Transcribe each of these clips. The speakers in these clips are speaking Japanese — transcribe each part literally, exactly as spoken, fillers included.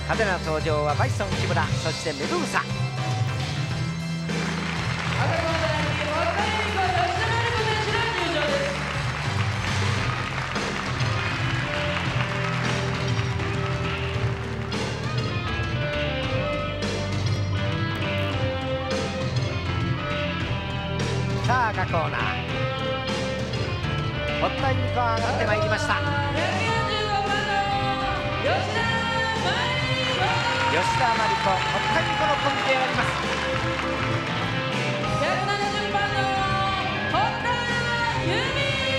派手な登場はバイソン木村、そしてメドゥーサ。さあ赤コーナー、堀田由美子が上がってまいりました。吉田麻里子、堀田由美子のコンビであります。 ひゃくななじゅうばんの堀田由美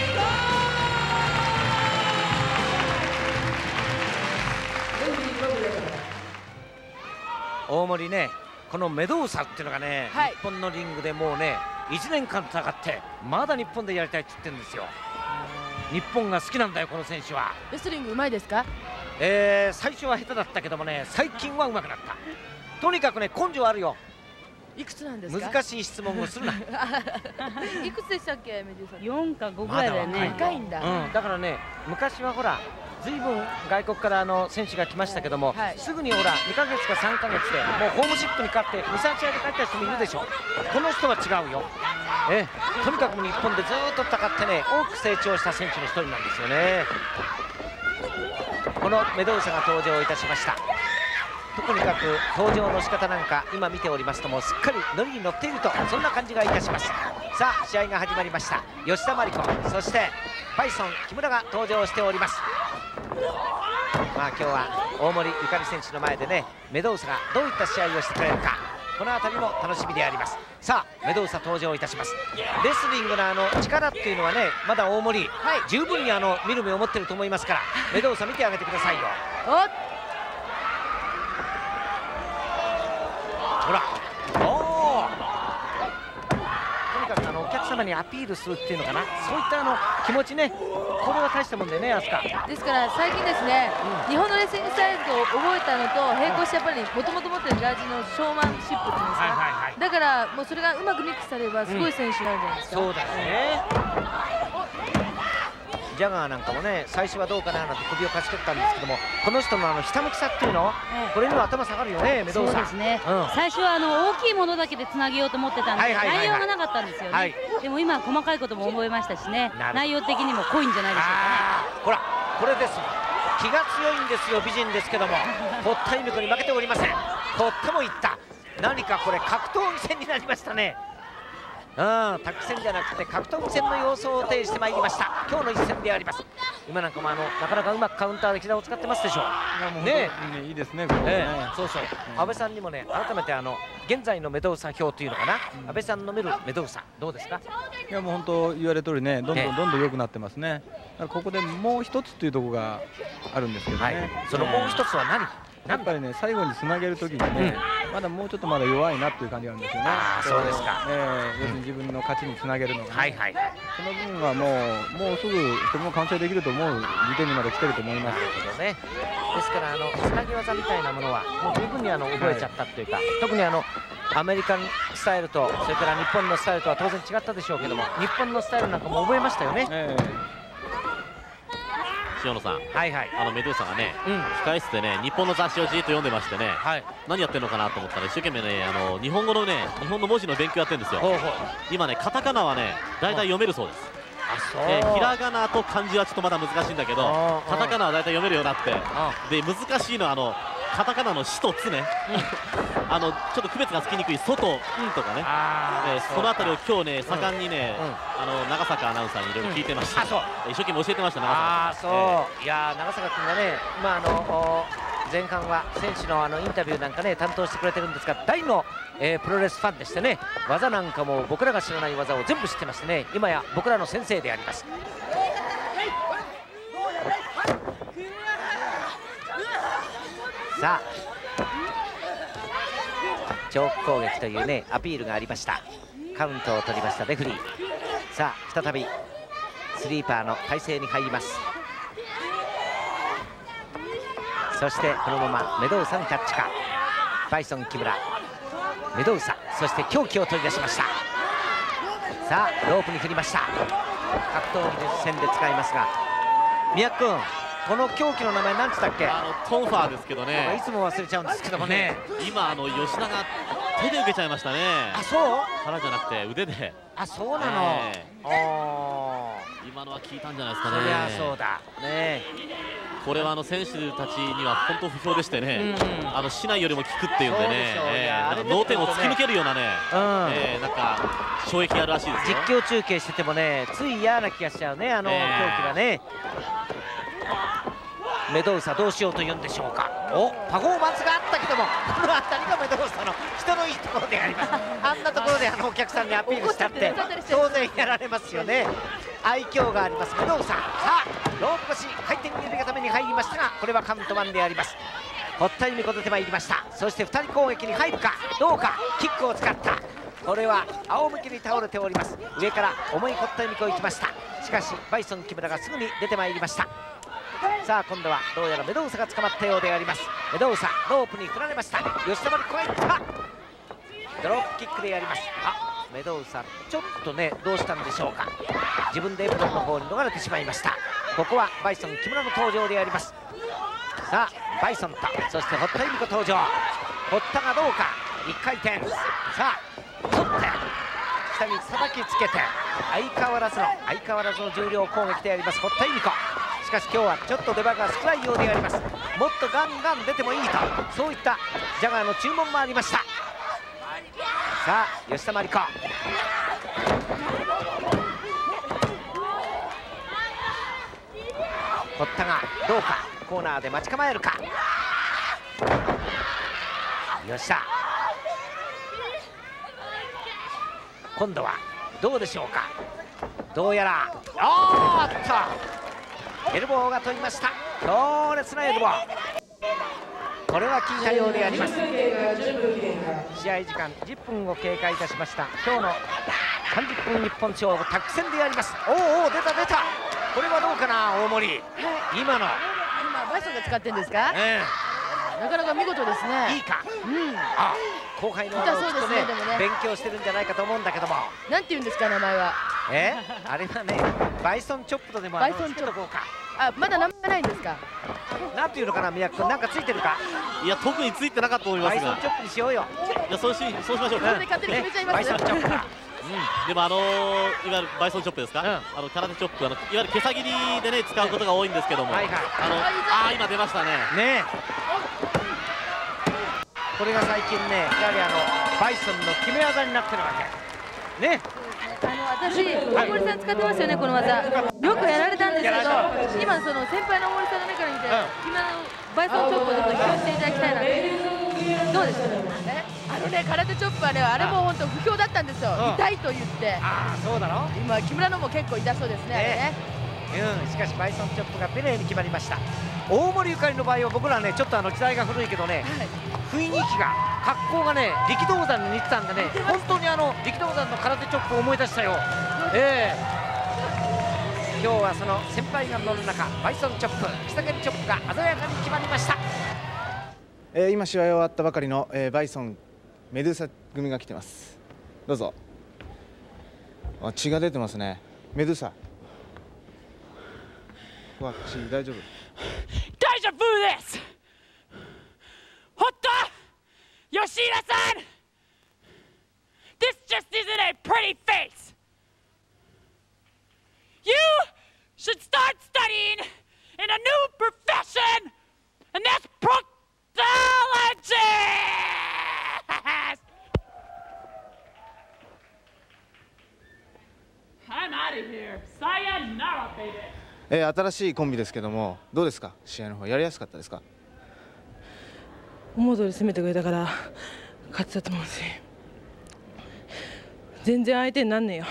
子。大森ね、このメドーサっていうのがね、 はい、 日本のリングでもうねいちねんかん戦ってまだ日本でやりたいって言ってるんですよ。日本が好きなんだよこの選手は。 レスリングうまいですか？ えー、最初は下手だったけどもね、最近は上手くなった。とにかくね根性あるよ。 いくつなんですか？ 難しい質問をするな。 いくつでしたっけ、メデューさん？ よんかごぐらいだよね。 若いんだ。 うん、だからね昔はほらずいぶん外国からあの選手が来ましたけども、はい、すぐにほらにかげつかさんかげつでもうホームシップに勝ってにさん試合で帰った人もいるでしょ。この人は違うよ。えとにかく日本でずっと戦ってね多く成長した選手の一人なんですよね。このメドーサが登場いたしました。とにかく登場の仕方なんか今見ておりますともうすっかりノリに乗っているとそんな感じがいたします。さあ試合が始まりました。吉田麻里子そしてバイソン木村が登場しております。まあ今日は大森ゆかり選手の前でねメドーサがどういった試合をしてくれるか、この辺りも楽しみであります。さあメドーサ登場いたします。レスリングのあの力っていうのはねまだ大森、はい、十分にあの見る目を持ってると思いますからメドーサ見てあげてくださいよ。 おっほら、おーとにかくあのお客様にアピールするっていうのかな、そういったあの気持ちね、これは大したもんだよね、飛鳥。 ですから最近ですね、うん、日本のレスリングスタイルを覚えたのと並行してやっぱりもともと持ってるジャージのショーマンシップっていうんですか、だからもうそれがうまくミックスされればすごい選手になるんじゃないですか。 うん、そうだよね。ジャガーなんかもね最初はどうかななんて首をかしとったんですけども、この人のあのひたむきさっていうの、これには頭下がるよね、メドーサ。 そうですね、うん、最初はあの大きいものだけでつなげようと思ってたんで内容がなかったんですよね、はい、でも今細かいことも覚えましたしね、内容的にも濃いんじゃないでしょうかね。 ほらこれですよ、気が強いんですよ、美人ですけども堀田由美子に負けておりません。とってもいった、何かこれ格闘技戦になりましたね。うん、卓戦じゃなくて格闘技戦の様相を呈してまいりました今日の一戦であります。今なんかもあのなかなかうまくカウンターで膝を使ってますでしょうね。 いいですね、これね。 そうそう、安倍さんにもね改めてあの現在のメドーサ表というのかな、うん、安倍さんの見るメドーサどうですか？ いやもう本当言われる通りね、どんどんどんどん良くなってますね。だからここでもう一つというところがあるんですけどね、はい、 そのもう一つは何？ やっぱりね最後につなげるときにね、うん、まだもうちょっとまだ弱いなっていう感じがあるんですよね。 あ、そうですか。 えー、要するに自分の勝ちにつなげるのが、ね、 はいはい、 その分はもうもうすぐそれも完成できると思う時点にまで来てると思います。 なるほどね。ですからあのつなぎ技みたいなものはもう十分にあの覚えちゃったっていうか、はい、特にあのアメリカンスタイルとそれから日本のスタイルとは当然違ったでしょうけども、日本のスタイルなんかも覚えましたよね。えー塩野さん、 はいはい、 あのメドゥーサがね、うん、控室でね日本の雑誌をじっと読んでましてね、はい、何やってるのかなと思ったら一生懸命ねあの日本語のね日本の文字の勉強やってるんですよ。ほうほう、今ねカタカナはね大体読めるそうです。えひらがなと漢字はちょっとまだ難しいんだけどカタカナは大体読めるようになって、で難しいのはあのカタカナの「し」と「つ」ね、うん、あのちょっと区別がつきにくい「そ」と「ん」とかね、えー、そのあたりを今日ね盛んにね、うん、あの長坂アナウンサーにいろいろ聞いてました、うん、一生懸命教えてました長坂。 あそう、えー、いや長坂君がね、まああの前半は選手のあのインタビューなんかね担当してくれてるんですが、大の、えー、プロレスファンでしてね、技なんかも僕らが知らない技を全部知ってましてね、今や僕らの先生であります。さあチョーク攻撃というねアピールがありました。カウントを取りましたレフリー。さあ再びスリーパーの体勢に入ります。そしてこのままメドーサにタッチか、バイソン木村、メドーサ、そして凶器を取り出しました。さあロープに振りました。格闘技戦で使いますが、宮君この競技の名前なんつったっけ？ あのトンファーですけどね。 いつも忘れちゃうんですけどもね。 今あの吉田が手で受けちゃいましたね。 あ、そう？ 腹じゃなくて腕で。 あ、そうなの。 今のは効いたんじゃないですかね。 そりゃそうだ。ね。 これはあの選手たちには本当不評でしてね、うん、あの市内よりも効くっていうんでね、脳天を突き抜けるようなね、うん、えー、なんか衝撃があるらしいですよ。 実況中継しててもね、つい嫌な気がしちゃうね、あの狂気がね。メドウサどうしようというんでしょうか。お、パフォーマンスがあったけども、この辺りがメドウサの人のいいところであります。あんなところであのお客さんにアピールしたって当然やられますよね。愛嬌がありますメドウサ。さあロープ越し回転入れがために入りましたが、これはカウントワンであります。堀田由美子出てまいりました。そしてふたり攻撃に入るかどうか。キックを使った。これは仰向けに倒れております。上から重い堀田由美子行きました。しかしバイソン木村がすぐに出てまいりました。さあ今度はどうやらメドウサが捕まったようであります。メドウサロープに振られました。吉田麻里子がいった。ドロップキックでやります。あ、メドウサちょっとねどうしたんでしょうか。自分でエプロンの方に逃れてしまいました。ここはバイソン木村の登場であります。さあバイソンとそして堀田由美子登場。堀田がどうかいっかい転。さあ取って下に叩きつけて相変わらずの相変わらずの重量攻撃であります堀田由美子。しかし今日はちょっと出番が少ないようであります。もっとガンガン出てもいいと、そういったジャガーの注文もありました。さあ吉田麻里子、堀田がどうかコーナーで待ち構えるか。吉田今度はどうでしょうか。どうやらおーっとエルボーが取りました。強烈なエルボー、これは効いたようであります。試合時間じゅっぷんを経過いたしました。今日のさんじゅっぷん日本勝負タッグ戦であります。おーおー出た出た。これはどうかな大森、はい、今の今バイソンが使ってんですか、えー、なかなか見事ですね。 いいか、うん、あ後輩の人とね勉強してるんじゃないかと思うんだけども、 なんていうんですか名前は。 えあれはねバイソンチョップとでもバイソンチョップか。あまだ名前ないんですか。 なんていうのかな宮城君、なんかついてるか。 いや特についてなかったと思いますが、 バイソンチョップにしようよ。 いやそうしそうしましょうか。 勝手に決めちゃいます。 バイソンチョップだ。 うん、でもあのー、いわゆるバイソンチョップですか、うん、あの空手チョップ、あのいわゆる毛さ切りでね使うことが多いんですけども、はいはい、あのあー今出ましたね。ねこれが最近ねやはりあのバイソンの決め技になってるわけね。 あの私大森さん使ってますよねこの技。よくやられたんですけど、今その先輩の大森さんの目から見て、今のバイソンチョップをちょっと披露していただきたいなと。どうですか。あのね空手チョップはねあれも本当不評だったんですよ。痛いと言って。 ああそうだろ。 今木村のも結構痛そうですね。 うん、しかしバイソンチョップがペレーに決まりました。大森ゆかりの場合は僕らねちょっとあの時代が古いけどね、はい、雰囲気が格好がね力道山に似てたんでね本当にあの力道山の空手チョップを思い出したよ。ええー、今日はその先輩が乗る中バイソンチョップ木下蹴りチョップが鮮やかに決まりました。 えー、今試合終わったばかりの、えー、バイソンメドゥーサ組が来てます。どうぞ。あ血が出てますね。メドゥーサわ血大丈夫。 大丈夫です。ほっと吉田さん This just isn't a pretty face. You should start studying in a new profession and that's proctology. I'm out of here. Sayonara, baby. えー、新しいコンビですけどもどうですか試合の方やりやすかったですか。 思う通り攻めてくれたから勝ってたと思うし全然相手になんねえよ。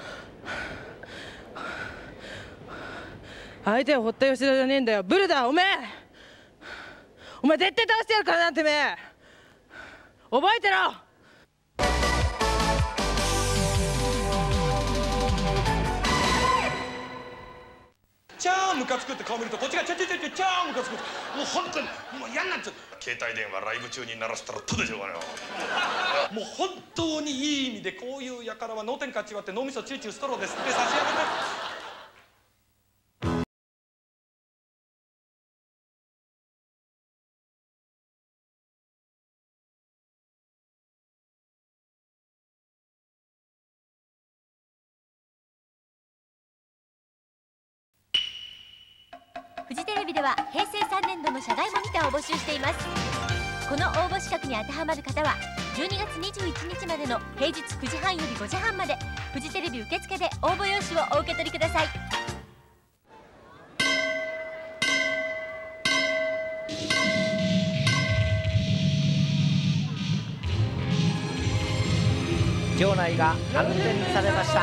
相手は堀田吉田じゃねえんだよ。ブルだおめえお前絶対倒してやるからなてめえ覚えてろ。 チャームカつくって顔見るとこっちがチャチャチャチャチャームカつくってもう本当にもう嫌になっちゃう。携帯電話ライブ中に鳴らしたらとでしょうがねもう本当にいい意味でこういう輩は脳天かち割って脳みそチューチューストローですって差し上げてフジテレビではへいせいさんねんどの社外モニターを募集しています。この応募資格に当てはまる方はじゅうにがつにじゅういちにちまでの平日くじはんよりごじはんまでフジテレビ受付で応募用紙をお受け取りください。 場内が暗転されました。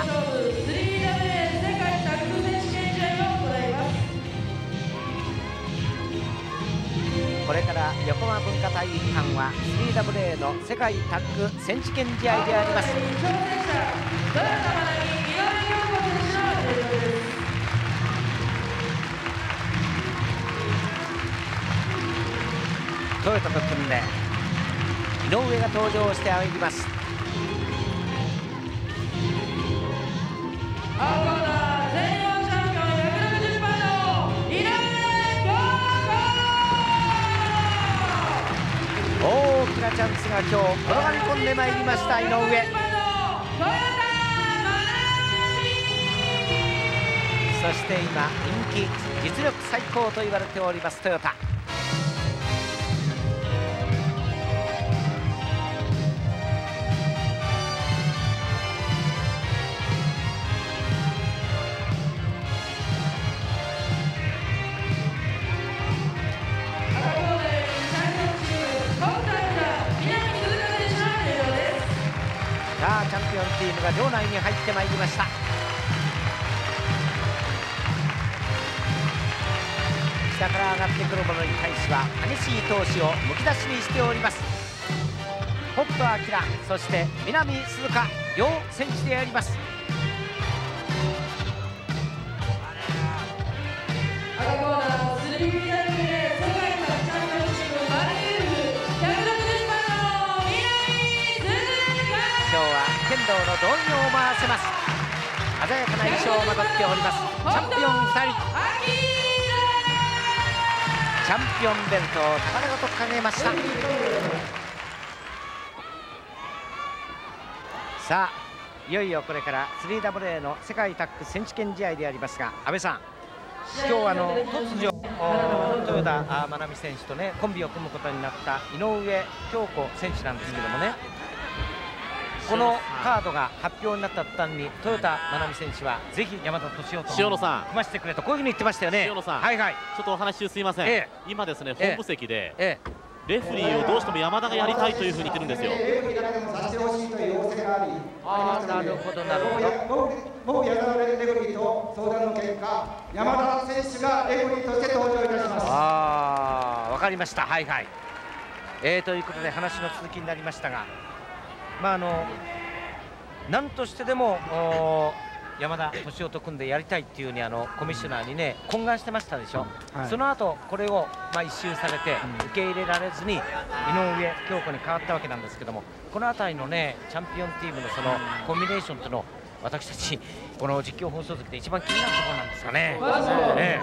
これから横浜文化体育館は スリーダブリューエー の世界タッグ選手権試合であります。トヨタと組んで井上が登場して歩きます。大きなチャンスが今日転がり込んでまいりました井上。そして今人気実力最高と言われておりますトヨタ。さあチャンピオンチームが場内に入ってまいりました。下から上がってくるものに対しては激しい闘志をむき出しにしております。北斗晶、そして南鈴鹿両選手であります。剣道の道着を回せます。鮮やかな衣装をまとっております。チャンピオンふたり、チャンピオンベルトを高々と掲げました。さあいよいよこれから スリーダブリューエー の世界タッグ選手権試合でありますが、安倍さん、今日はあの突如豊田真奈美選手とねコンビを組むことになった井上京子選手なんですけどもね、このカードが発表になった途端に豊田真奈美選手はぜひ山田敏夫と塩野さん組ませてくれとこういうふうに言ってましたよね。 塩野さん、 はいはい、 ちょっとお話中すいません、ええ、今ですね本部席で、 ええ、 レフェリーをどうしても山田がやりたいというふうに言ってるんですよ。 ああ、なるほどなるほど。 もうやられるレフェリーと相談の結果、山田選手がレフェリーとして登場いたします。 ああ、わかりました。はいはい。えー、ということで話の続きになりましたが、まああの何としてでも山田敏夫と組んでやりたいっていうにあのコミッショナーにね懇願してましたでしょ、はい、その後これをまあ一周されて受け入れられずに井上京子に変わったわけなんですけども、この辺りのねチャンピオンチームのそのコンビネーションというのを私たちこの実況放送席で一番気になるところなんですかね。ね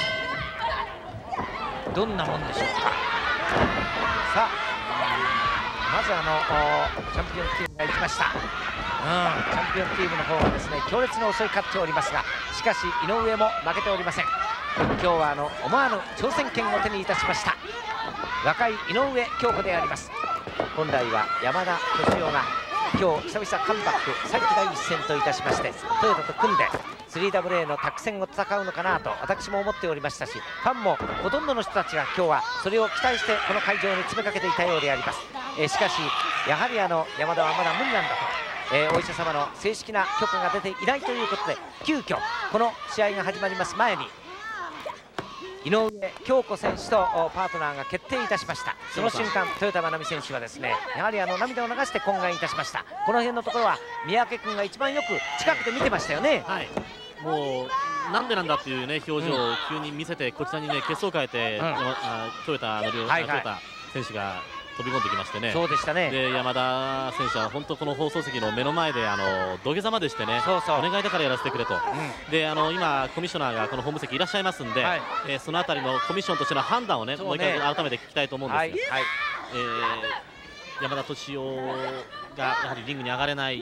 どんなもんでしょうか。さあまずあのチャンピオンチームが行きました。うん、チャンピオンチームの方がですね強烈に襲い勝っておりますが、しかし井上も負けておりません。今日はあの思わぬ挑戦権を手にいたしました若い井上京子であります。本来は山田敏夫が今日久々カムバック再起第一戦といたしましてトヨタと組んで スリーダブリューエー のタッグ戦を戦うのかなと私も思っておりましたし、ファンもほとんどの人たちが今日はそれを期待してこの会場に詰めかけていたようであります。えー、しかしやはりあの山田はまだ無理なんだと、えー、お医者様の正式な許可が出ていないということで急遽この試合が始まります前に井上京子選手とパートナーが決定いたしました。その瞬間豊田真奈美選手はですねやはりあの涙を流して懇願いたしました。この辺のところは三宅君が一番よく近くで見てましたよね。はい、もうなんでなんだっていうね表情を急に見せて、こちらにね血相を変えて、うん、トヨタの両、はいはい、トヨタ選手が飛び込んできましてね。そうでしたね。で山田選手は本当この放送席の目の前であの土下座までしてね、そうそうお願いだからやらせてくれと、うん、であの今コミッショナーがこの本部席いらっしゃいますんで、はい、えー、そのあたりのコミッションとしての判断をね、ねもう一回改めて聞きたいと思うんですが、はいはい、えー、山田敏夫がやはりリングに上がれない、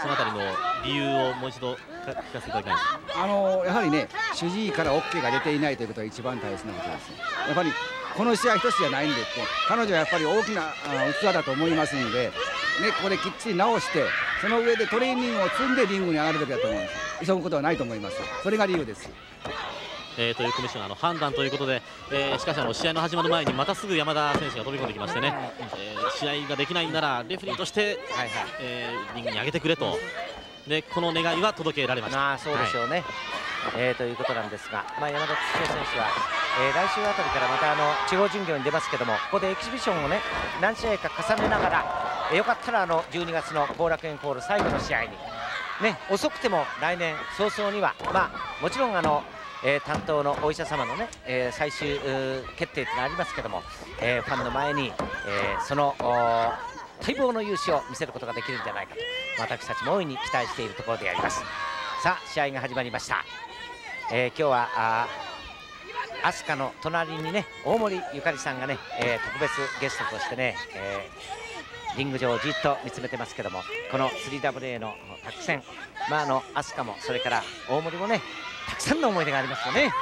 そのあたりの理由をもう一度聞かせていただきたいんです。 あのやはりね、主治医から オーケー が出ていないということが一番大切なことです。やっぱりこの試合一つじゃないんでって、彼女はやっぱり大きな器だと思いますので、ね、ここできっちり直して、その上でトレーニングを積んでリングに上がるべきだと思います。急ぐことはないと思います。それが理由です。 えー、というコミッショナーの判断ということで、えー、しかしあの試合の始まる前にまたすぐ山田選手が飛び込んできましてね、えー、試合ができないならレフェリーとして、はいはい、えー、リングに上げてくれと、でこの願いは届けられました。 あそうでしょうね、はい、えー、ということなんですが、まあ、山田土選手は、えー、来週あたりからまたあの地方巡業に出ますけども、ここでエキシビションをね何試合か重ねながら、えー、よかったらあのじゅうにがつの後楽園ホール最後の試合に、ね、遅くても来年早々には、まあ、もちろんあのえー、担当のお医者様のね、えー、最終決定というのがありますけども、えー、ファンの前に、えー、その待望の勇姿を見せることができるんじゃないかと私たちも大いに期待しているところであります。さあ試合が始まりました。えー、今日はあ飛鳥の隣にね大森ゆかりさんがね、えー、特別ゲストとしてね、えー、リング上をじっと見つめてますけども、この スリーダブリューエー の作戦、まあ、あの飛鳥もそれから大森もねたくさんの思い出がありますよね。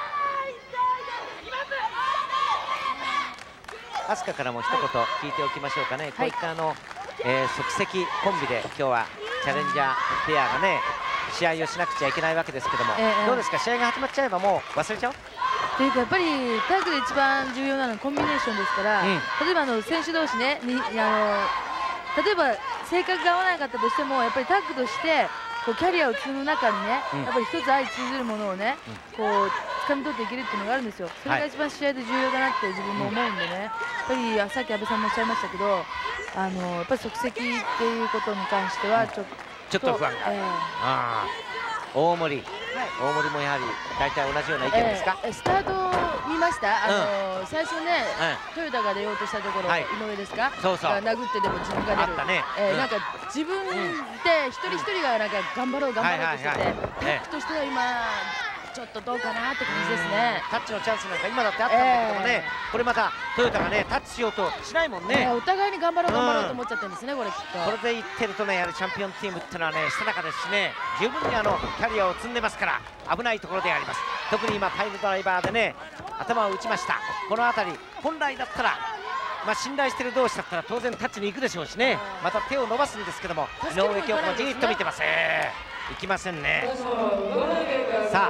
飛鳥からも一言聞いておきましょうかね。こういったあの、えー、即席コンビで今日はチャレンジャーペアがね試合をしなくちゃいけないわけですけども、えー、どうですか、試合が始まっちゃえばもう忘れちゃうというか、やっぱりタッグで一番重要なのはコンビネーションですから、うん、例えばあの選手同士ねにあの例えば性格が合わなかったとしても、やっぱりタッグとしてこうキャリアを積む中にね、うん、やっぱり一つ相通ずるものをね、うん、こう掴み取っていけるっていうのがあるんですよ。それが一番試合で重要だなって自分も思うんでね、うん、やっぱりさっき阿部さんもおっしゃいましたけど、あのやっぱり即席っていうことに関してはちょっと、 ちょっと不安が、えー、あ大森、はい、大森もやはり大体同じような意見ですか。 えー、スタート見ました？あの、うん、最初ね、うん、トヨタが出ようとしたところ、はい、井上ですか？そうそう。殴ってでも自分が出る。あったね。えーうん、なんか自分で一人一人がなんか頑張ろう頑張ろうとしてて、タッグとしては今ちょっとどうかなって感じですね。 タッチのチャンスなんか今だってあったんだけどもね、えー、これまたトヨタがねタッチしようとしないもんね。 えー、お互いに頑張ろう頑張ろうと思っちゃってるんですね、これきっと。 これでいってるとね、やはりチャンピオンチームっていうのはねしたたかですしね、十分にあのキャリアを積んでますから危ないところであります。特に今パイルドライバーでね頭を打ちました。この辺り本来だったらまあ信頼してる同士だったら当然タッチに行くでしょうしね、また手を伸ばすんですけども、井上京子もじーっと見てます。えー、行きませんね。さあ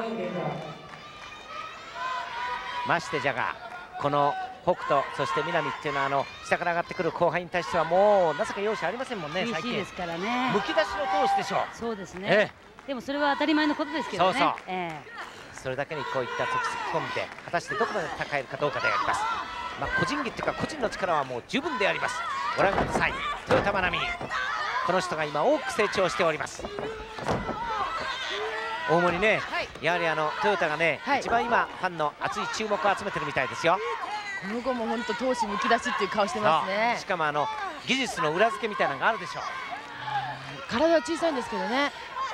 ましてじゃがこの北斗そして南っていうのはあの下から上がってくる後輩に対してはもうなぜか容赦ありませんもんね。 最近ですからね、 むき出しの闘志でしょう。 そうですね、ええ、でもそれは当たり前のことですけどね。そうそう、ええ、 それだけにこういった即席コンビで果たしてどこまで戦えるかどうかであります。まあ個人技っていうか個人の力はもう十分であります。ご覧ください、豊田真奈美、この人が今大きく成長しております。大森ね、はい、やはりあのトヨタがね、はい、一番今ファンの熱い注目を集めてるみたいですよ。 この子も本当闘志むき出しっていう顔してますね。 しかもあの技術の裏付けみたいなのがあるでしょう。 体は小さいんですけどね。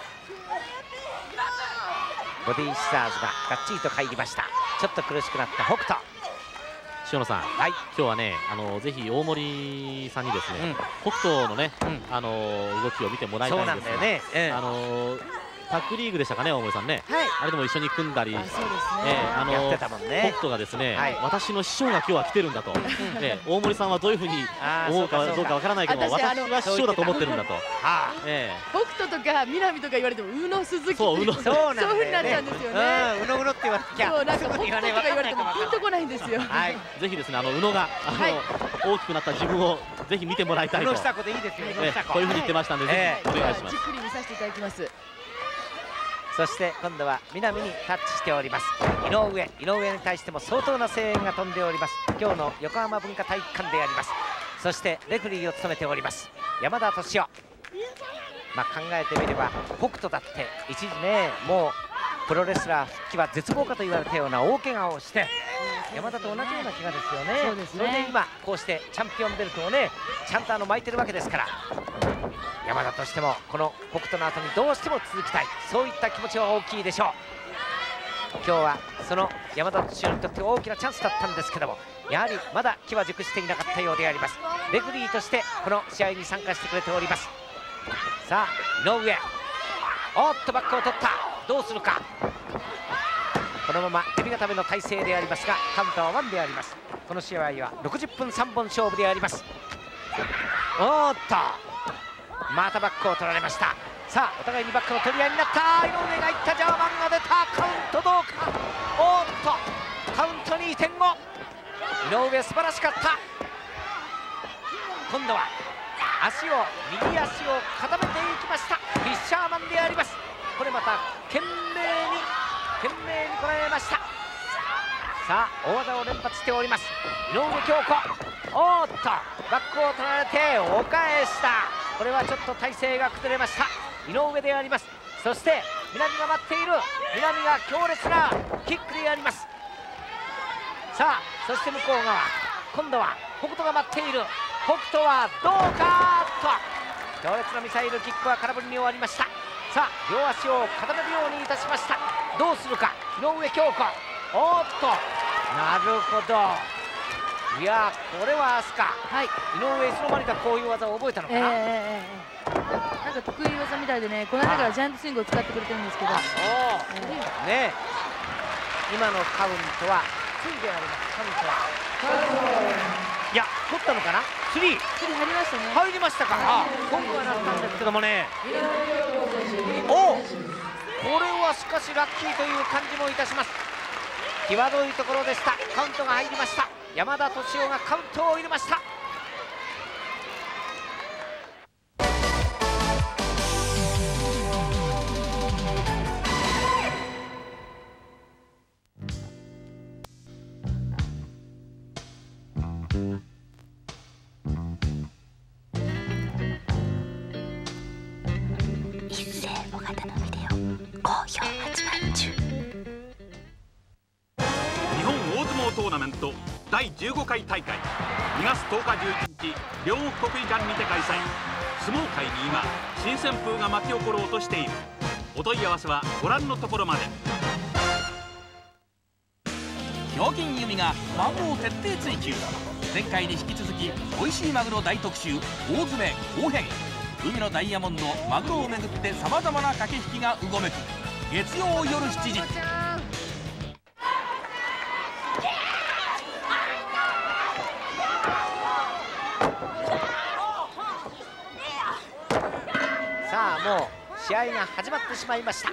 ボディーシザーズががっちりと入りました。ちょっと苦しくなった北斗。 塩野さん、はい、今日はねあのぜひ大森さんにですね、うん、北斗のね、うん、あの動きを見てもらいたいんですが、そうなんだよね、えー、あのタッグリーグでしたかね、大森さんね、はい、あれでも一緒に組んだり、北斗がですね、はい、私の師匠が今日は来てるんだと、えー、大森さんはどういうふうに思うかどうかわからないけど、私は師匠だと思ってるんだと。 北斗とか南とか言われても宇野鈴木そう宇野そういうふうになっちゃうんですよね。 宇野宇野って言われて、 そうなんか北斗とか言われてもピンとこないんですよ。 ぜひですね、あの宇野があの大きくなった自分をぜひ見てもらいたいと、こういうふうに言ってましたんで、ぜひお願いします。 じっくり見させていただきます。 そして今度は南にタッチしております。井上井上に対しても相当な声援が飛んでおります。今日の横浜文化体育館であります。そしてレフェリーを務めております山田敏夫。まあ考えてみれば北斗だって一時ねもうプロレスラー復帰は絶望かと言われたような大怪我をして山田と同じような怪我ですよね。そうですね。それで今こうしてチャンピオンベルトをねちゃんとあの巻いてるわけですから、山田としてもこの北斗の後にどうしても続きたい、そういった気持ちは大きいでしょう。今日はその山田敏夫にとって大きなチャンスだったんですけども、やはりまだ機は熟していなかったようであります。レフェリーとしてこの試合に参加してくれております。 さあ井上、おっとバックを取った、どうするか。このままエビ固めの体勢でありますが、カウンターはワンであります。この試合はろくじゅっぷんさんぼん勝負であります。おっとまたバックを取られました。さあお互いにバックの取り合いになった。井上がいった、ジャーマンが出た。カウントどうか。おっとカウントにてんご、井上素晴らしかった。今度は足を右足を固めていきました。フィッシャーマンであります。これまた懸命に懸命にこらえました。さあ大技を連発しております井上京子。おっとバックを取られてお返した。これはちょっと体勢が崩れました井上であります。そして南が待っている。南が強烈なキックであります。さあそして向こう側、今度は北斗が待っている。北斗はどうかと強烈なミサイルキックは空振りに終わりました。さあ両足を固めるようにいたしました。どうするか井上京子。おっとなるほど。いやこれは飛鳥、はい、井上いつの間にかこういう技を覚えたのかな。えー、 なんか得意技みたいでね、この間からジャイアントスイングを使ってくれてるんですけど。あそう、 えー、ね今のカウントはついであります。カウントはいや取ったのかな。スリースリー入りましたね。 入りましたか。あ今度はなったんですけどもね。おこれはしかしラッキーという感じもいたします。際どいところでした。カウントが入りました。山田敏夫がカウントを入れました。 一斉尾形のビデオ好評発売中。 日本大相撲トーナメントだいじゅうごかい大会にがつとおかじゅういちにち両国国技館にて開催。相撲界に今新旋風が巻き起ころうとしている。お問い合わせはご覧のところまで。 表金由美がマグロを徹底追求。前回に引き続き美味しいマグロ大特集大詰め後編。海のダイヤモンドマグロをめぐってさまざまな駆け引きがうごめく。月曜夜しちじ。 さあもう試合が始まってしまいました。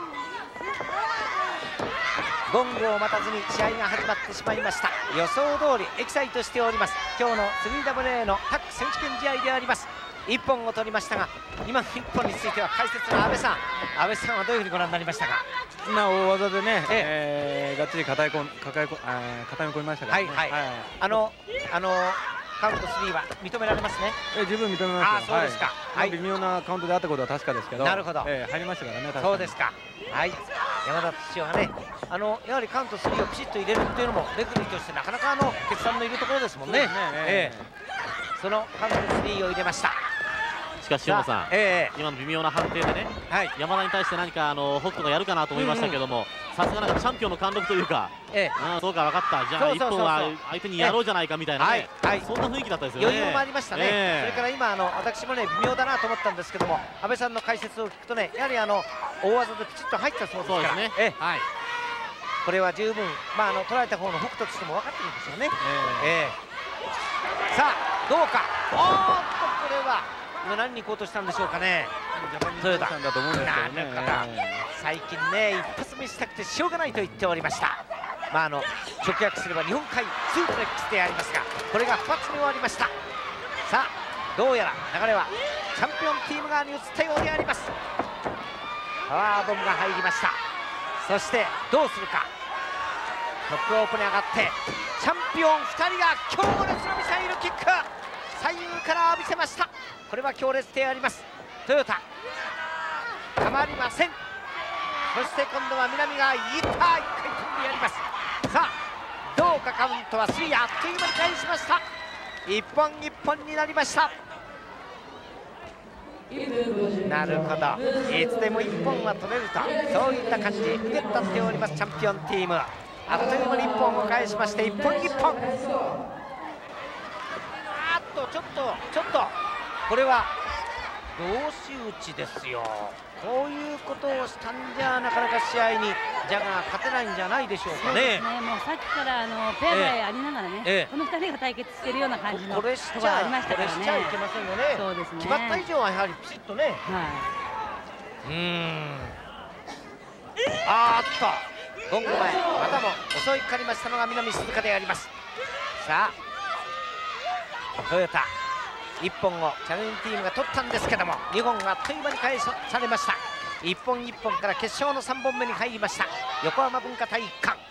ゴングを待たずに試合が始まってしまいました。予想通りエキサイトしております。今日の スリーダブリューエー のタッグ選手権試合であります。いっぽんを取りましたが、今のいっぽんについては解説の阿部さん、阿部さんはどういうふうにご覧になりましたか。 な大技でね、ええー、がっちり固め込みましたからね。はい、はい、あのあのカウントスリーは認められますね。 え十分認めますよ。 あそうですか。 はい、微妙なカウントであったことは確かですけど。 なるほど。 えー、入りましたからね。 そうですか。はい。山田土がね、あのやはりカウントスリーをピシッと入れるっていうのもレフェリーとしてなかなかあの決断のいるところですもんね。ええー、そのカウントスリーを入れました。 しかし塩野さん、えー、今の微妙な判定でね、はい、山田に対して何かあの北斗がやるかなと思いましたけども、さすがなんかチャンピオンの貫禄というか、えー、あそうか分かった、じゃあいっぽんは相手にやろうじゃないかみたいなね、はい、そんな雰囲気だったですよね。 余裕もありましたね。えー、それから今あの私もね微妙だなと思ったんですけども、阿部さんの解説を聞くとね、やはりあの大技でピチッと入ったそうですからね。えー、はい。これは十分まああの取られた方の北斗としても分かってるんですよね。えーえー、さあどうか。おーっとこれは。何に行こうとしたんでしょうかね。トヨタだと思うんですけどね。最近ね一発目したくてしょうがないと言っておりました。まああの直訳すれば日本海スープレックスでありますが、これがふたつめ終わりました。さあどうやら流れはチャンピオンチーム側に移ったようであります。パワーボムが入りました。そしてどうするか。トップロープに上がってチャンピオンふたりが強烈なミサイルキック、左右から浴びせました。これは強烈であります。トヨタたまりません。そして今度は南がいったいっかい飛んでやります。さあどうか。カウントはスリー、あっという間に返しました。一本一本になりました。なるほど、いつでも一本は取れると、そういった感じで受け立っておりますチャンピオンチーム。あっという間に一本を返しまして、一本一本。ちょっとちょっとこれは同士打ちですよ。こういうことをしたんじゃなかなか試合にジャガー勝てないんじゃないでしょうかね。 そうですね、もうさっきからあのペアでありながらね、 ええ、 このふたりが対決しているような感じのことれしちゃころありましたからね。 これしちゃいけませんよね。 そうですね。 決まった以上はやはりピシッとね。はい、うーん。あーっとゴング前またも襲いかかりましたのが南鈴鹿であります。さあトヨタいっぽんをチャレンジチームが取ったんですけどもにほんがあっという間に返されました。いっぽんいっぽんから決勝のさんぼんめに入りました横浜文化体育館。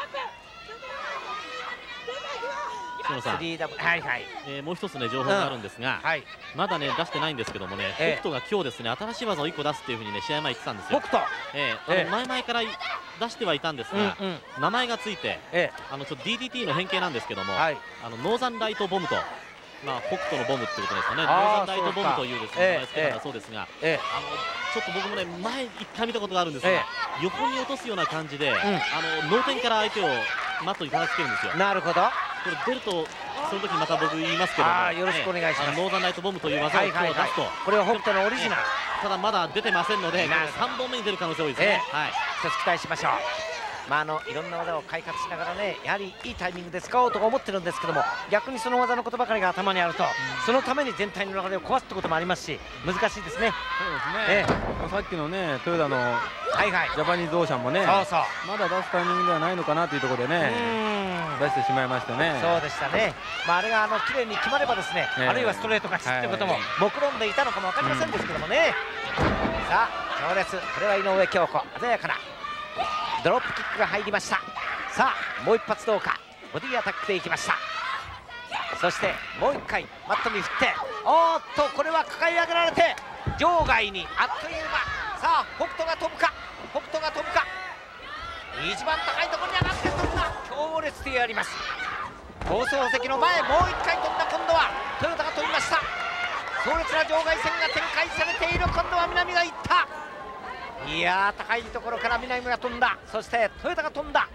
篠さん、 はいはい、 えー、もう一つね情報があるんですが、うんはい、まだね出してないんですけどもね、えー、北斗が今日ですね新しい技をいっこ出すっていうふうにね試合前言ってたんですよ。 北斗、 えー、あの前々から出してはいたんですが、うんうん、名前がついて、えー、あのちょっと ディーディーティー の変形なんですけども、はい、あのノーザンライトボムと、まあ、北斗のボムってことですかね。ノーザンライトボムというですね名前つけたらそうですが、えー、あのちょっと僕もね前いっかい見たことがあるんですが、えー、横に落とすような感じで、うん、あの脳天から相手をマットに叩きつけるんですよ。 なるほど。 これ出るとその時また僕言いますけども、 よろしくお願いします。 ノーザンライトボムという技を今日出すと、 これは北斗のオリジナル、 ただまだ出てませんのでさんぼんめに出る可能性多いですね。 はい、一つ期待しましょう。まあ、あのいろんな技を開発しながらねやはりいいタイミングで使おうと思ってるんですけども、逆にその技のことばかりが頭にあると、うん、そのために全体の流れを壊すってこともありますし難しいですね。 そうですね、ええ、さっきのねトヨタのはいはいジャパニーズオーシャンもね、そうそうまだ出すタイミングではないのかなというところでね出してしまいましたね。 そうでしたね。まあ、あれがあの綺麗に決まればですね、えー、あるいはストレート勝ちっていうことも目論んでいたのかも分かりませんですけどもね、うん、さあ強烈、これは井上京子鮮やかなドロップキックが入りました。さあもう一発どうか。ボディアタックでいきました。そしてもう一回マットに振って、おーっとこれは抱え上げられて場外にあっという間。さあ北斗が飛ぶか、北斗が飛ぶか、一番高いところに上がって飛ぶが強烈でやります。放送席の前もう一回飛んだ。今度はトヨタが飛びました。強烈な場外戦が展開されている。今度は南がいった。いやー高いところから南が飛んだ。そしてトヨタが飛んだ。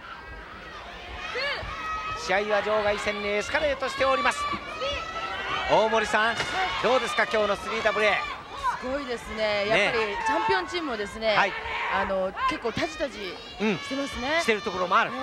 試合は場外戦にエスカレートしております。大森さんどうですか今日の スリーダブリュー。 すごいですね。やっぱりチャンピオンチームもですね、はい、あの結構タジタジしてますね、うん、 してるところもある、ね、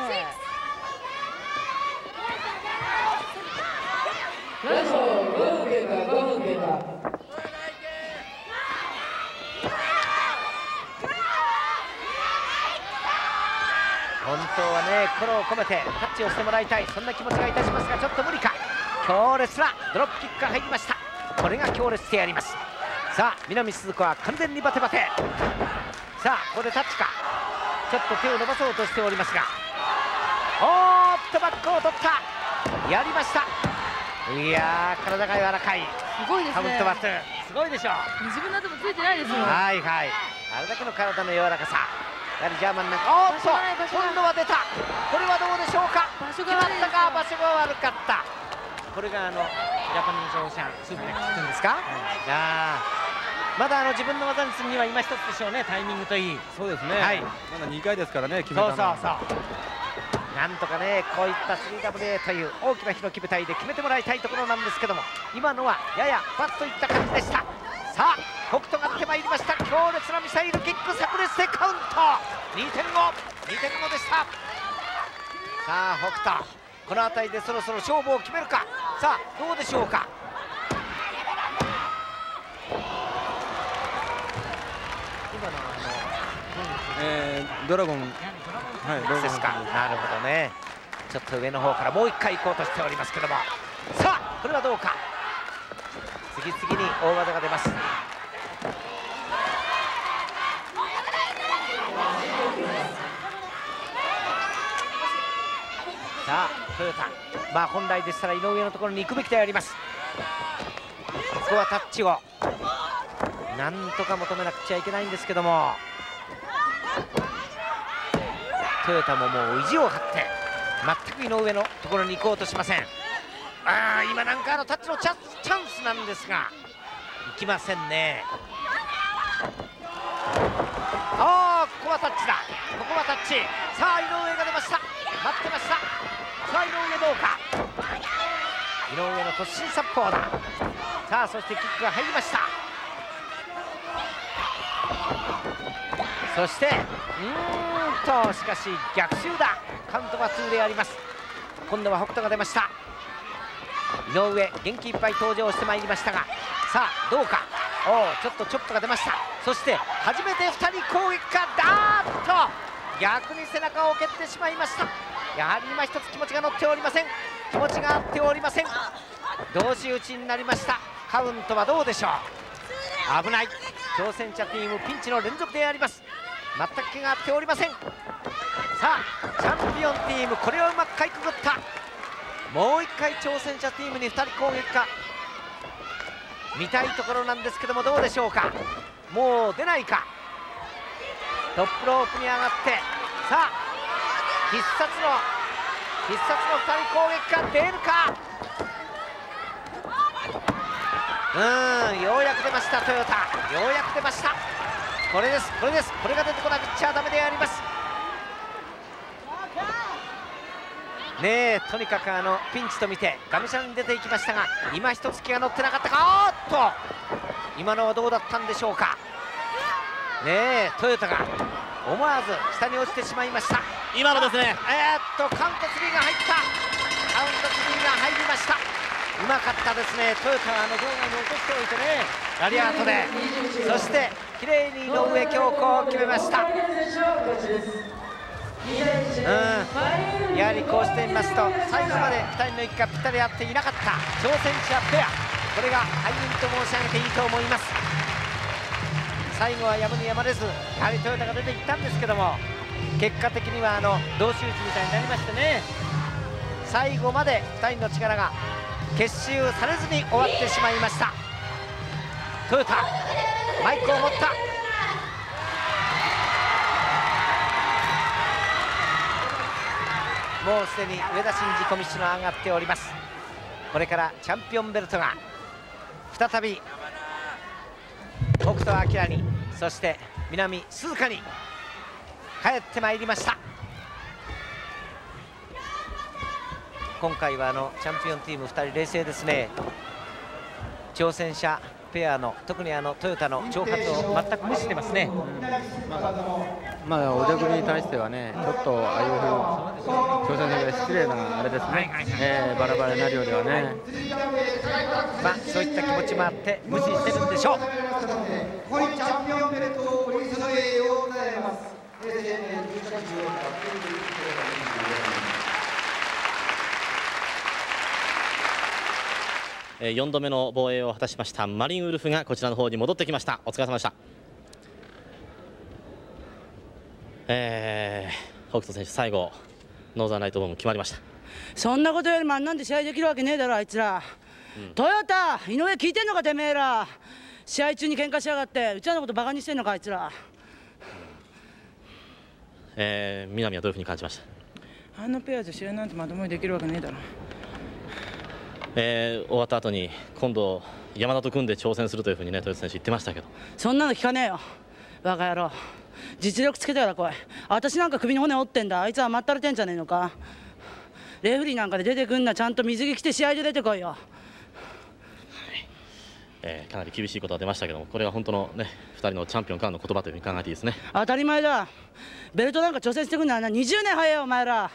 本当はね心を込めてタッチをしてもらいたい、そんな気持ちがいたしますがちょっと無理か。強烈なドロップキックが入りました。これが強烈であります。さあ南鈴子は完全にバテバテ。さあここでタッチか、ちょっと手を伸ばそうとしておりますが、おーっとバックを取った。やりました。いやー体が柔らかい。 すごいですね。 カウントバットすごいでしょう。 自分の頭ついてないですよ。 はいはい、あれだけの体の柔らかさ。やはりジャーマンなんか、おーっと今度は出た。これはどうでしょうか。決まったか。場所が悪かった。これがあのジャパニーズオーシャンスープレックスっていうんですか、うん、いやまだあの自分の技にするには今一つでしょうね。タイミングといい。 そうですね、はい、まだにかいですからね決めたの。 そうそうそう、なんとかねこういった スリーダブリュー という大きな火の木舞台で決めてもらいたいところなんですけども、今のはややバッといった感じでした。さあ北斗が出てまいりました。強烈なミサイルキック炸裂でカウント。 にてんご にてんご でした。さあ北斗この辺りでそろそろ勝負を決めるか。さあどうでしょうか。今のあの、 えー、ドラゴン、はい、ドラゴンですか。なるほどね。ちょっと上の方からもういっかい行こうとしておりますけども、さあこれはどうか。次々に大技が出ます。さあトヨタ、まあ本来でしたら井上のところに行くべきであります。ここはタッチをなんとか求めなくちゃいけないんですけども、トヨタももう意地を張って全く井上のところに行こうとしません。あー今なんかあのタッチのチャンス、チャンスなんですが行きませんね。ああここはタッチだ。ここはタッチ。さあ井上が出ました。待ってました。さあ井上どうか。井上の突進殺法だ。さあそしてキックが入りました。 そしてうーんとしかし逆襲だ。カウントはツーであります。今度は北斗が出ました。井上元気いっぱい登場してまいりましたが、さあどうか。おお、ちょっとチョップが出ました。そして初めてふたり攻撃か。だーっと逆に背中を蹴ってしまいました。やはり今一つ気持ちが乗っておりません。気持ちが合っておりません。同士打ちになりました。カウントはどうでしょう。危ない。挑戦者チームピンチの連続であります。全く気が合っておりません。さあチャンピオンチームこれをうまくかいくぐった。もういっかい挑戦者チームにふたり攻撃か見たいところなんですけども、どうでしょうか。もう出ないか。トップロープに上がって、さあ必殺の必殺のふたり攻撃か。出るか。うーん、ようやく出ましたトヨタ。ようやく出ました。これですこれです。これが出てこなくちゃダメであります。ねえ、とにかくあのピンチと見てがむしゃらに出ていきましたが、今一つ気が乗ってなかったか。おっと今のはどうだったんでしょうか。ねえ、トヨタが思わず下に落ちてしまいました。 今のですね、 えー、っとカウントスリーが入った。カウントスリーが入りました。うまかったですね。トヨタはあの道外に落としておいてね、ラリアートで、そして綺麗に井上京子を決めました。うん、やはりこうしてみますと最後までふたりの息がぴったり合っていなかった挑戦者ペア、これが敗因と申し上げていいと思います。最後はやむにやまれずやはりトヨタが出ていったんですけども、結果的にはあの同士打ちみたいになりましてね、最後までふたりの力が結集されずに終わってしまいました。トヨタマイクを持った。もうすでに上田真司コミッショナー上がっております。これからチャンピオンベルトが再び北斗晶に、そして南鈴鹿に帰ってまいりました。今回はあのチャンピオンチームふたり冷静ですね。挑戦者ペアの特にあのトヨタの挑発を全く無視してますね。うん、 まだおじゃくりに対してはね、ちょっとああいう挑戦者が失礼なあれですね、バラバラになるよりはね、 まあそういった気持ちもあって無視してるんでしょう。 ここにチャンピオンベルトを取り揃えようございます。 よんどめの防衛を果たしましたマリンウルフがこちらの方に戻ってきました。お疲れ様でした。えー、北斗選手最後ノーザンライトボム決まりました。 そんなことよりもあんなんで試合できるわけねえだろあいつら、うん、トヨタ井上聞いてんのかてめえら。試合中に喧嘩しやがってうちらのことバカにしてんのかあいつら、うん、 えー、南はどういうふうに感じました。 あのペアじゃ試合なんてまともにできるわけねえだろ。 えー、終わった後に今度山田と組んで挑戦するというふうにね豊洲選手言ってましたけど、 そんなの聞かねえよバカ野郎。実力つけてから来い。私なんか首に骨折ってんだ。あいつはまったれてんじゃねえのか。レフェリーなんかで出てくんな。ちゃんと水着着て試合で出てこいよ。 えー、かなり厳しいことが出ましたけども、これは本当のねふたりのチャンピオンからの言葉というふうに考えていいですね。 当たり前だ。ベルトなんか挑戦してくんならにじゅうねん早いよお前ら。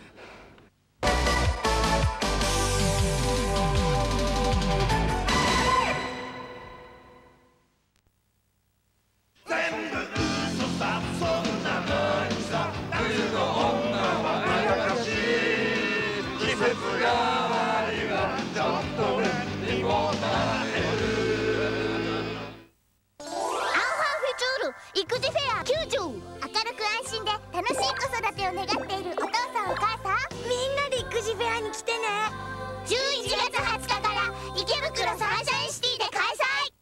育児フェアきゅうじゅう。明るく安心で楽しい子育てを願っているお父さんお母さん、みんなで育児フェアに来てね。じゅういちがつはつかから池袋サンシャインシティで開催。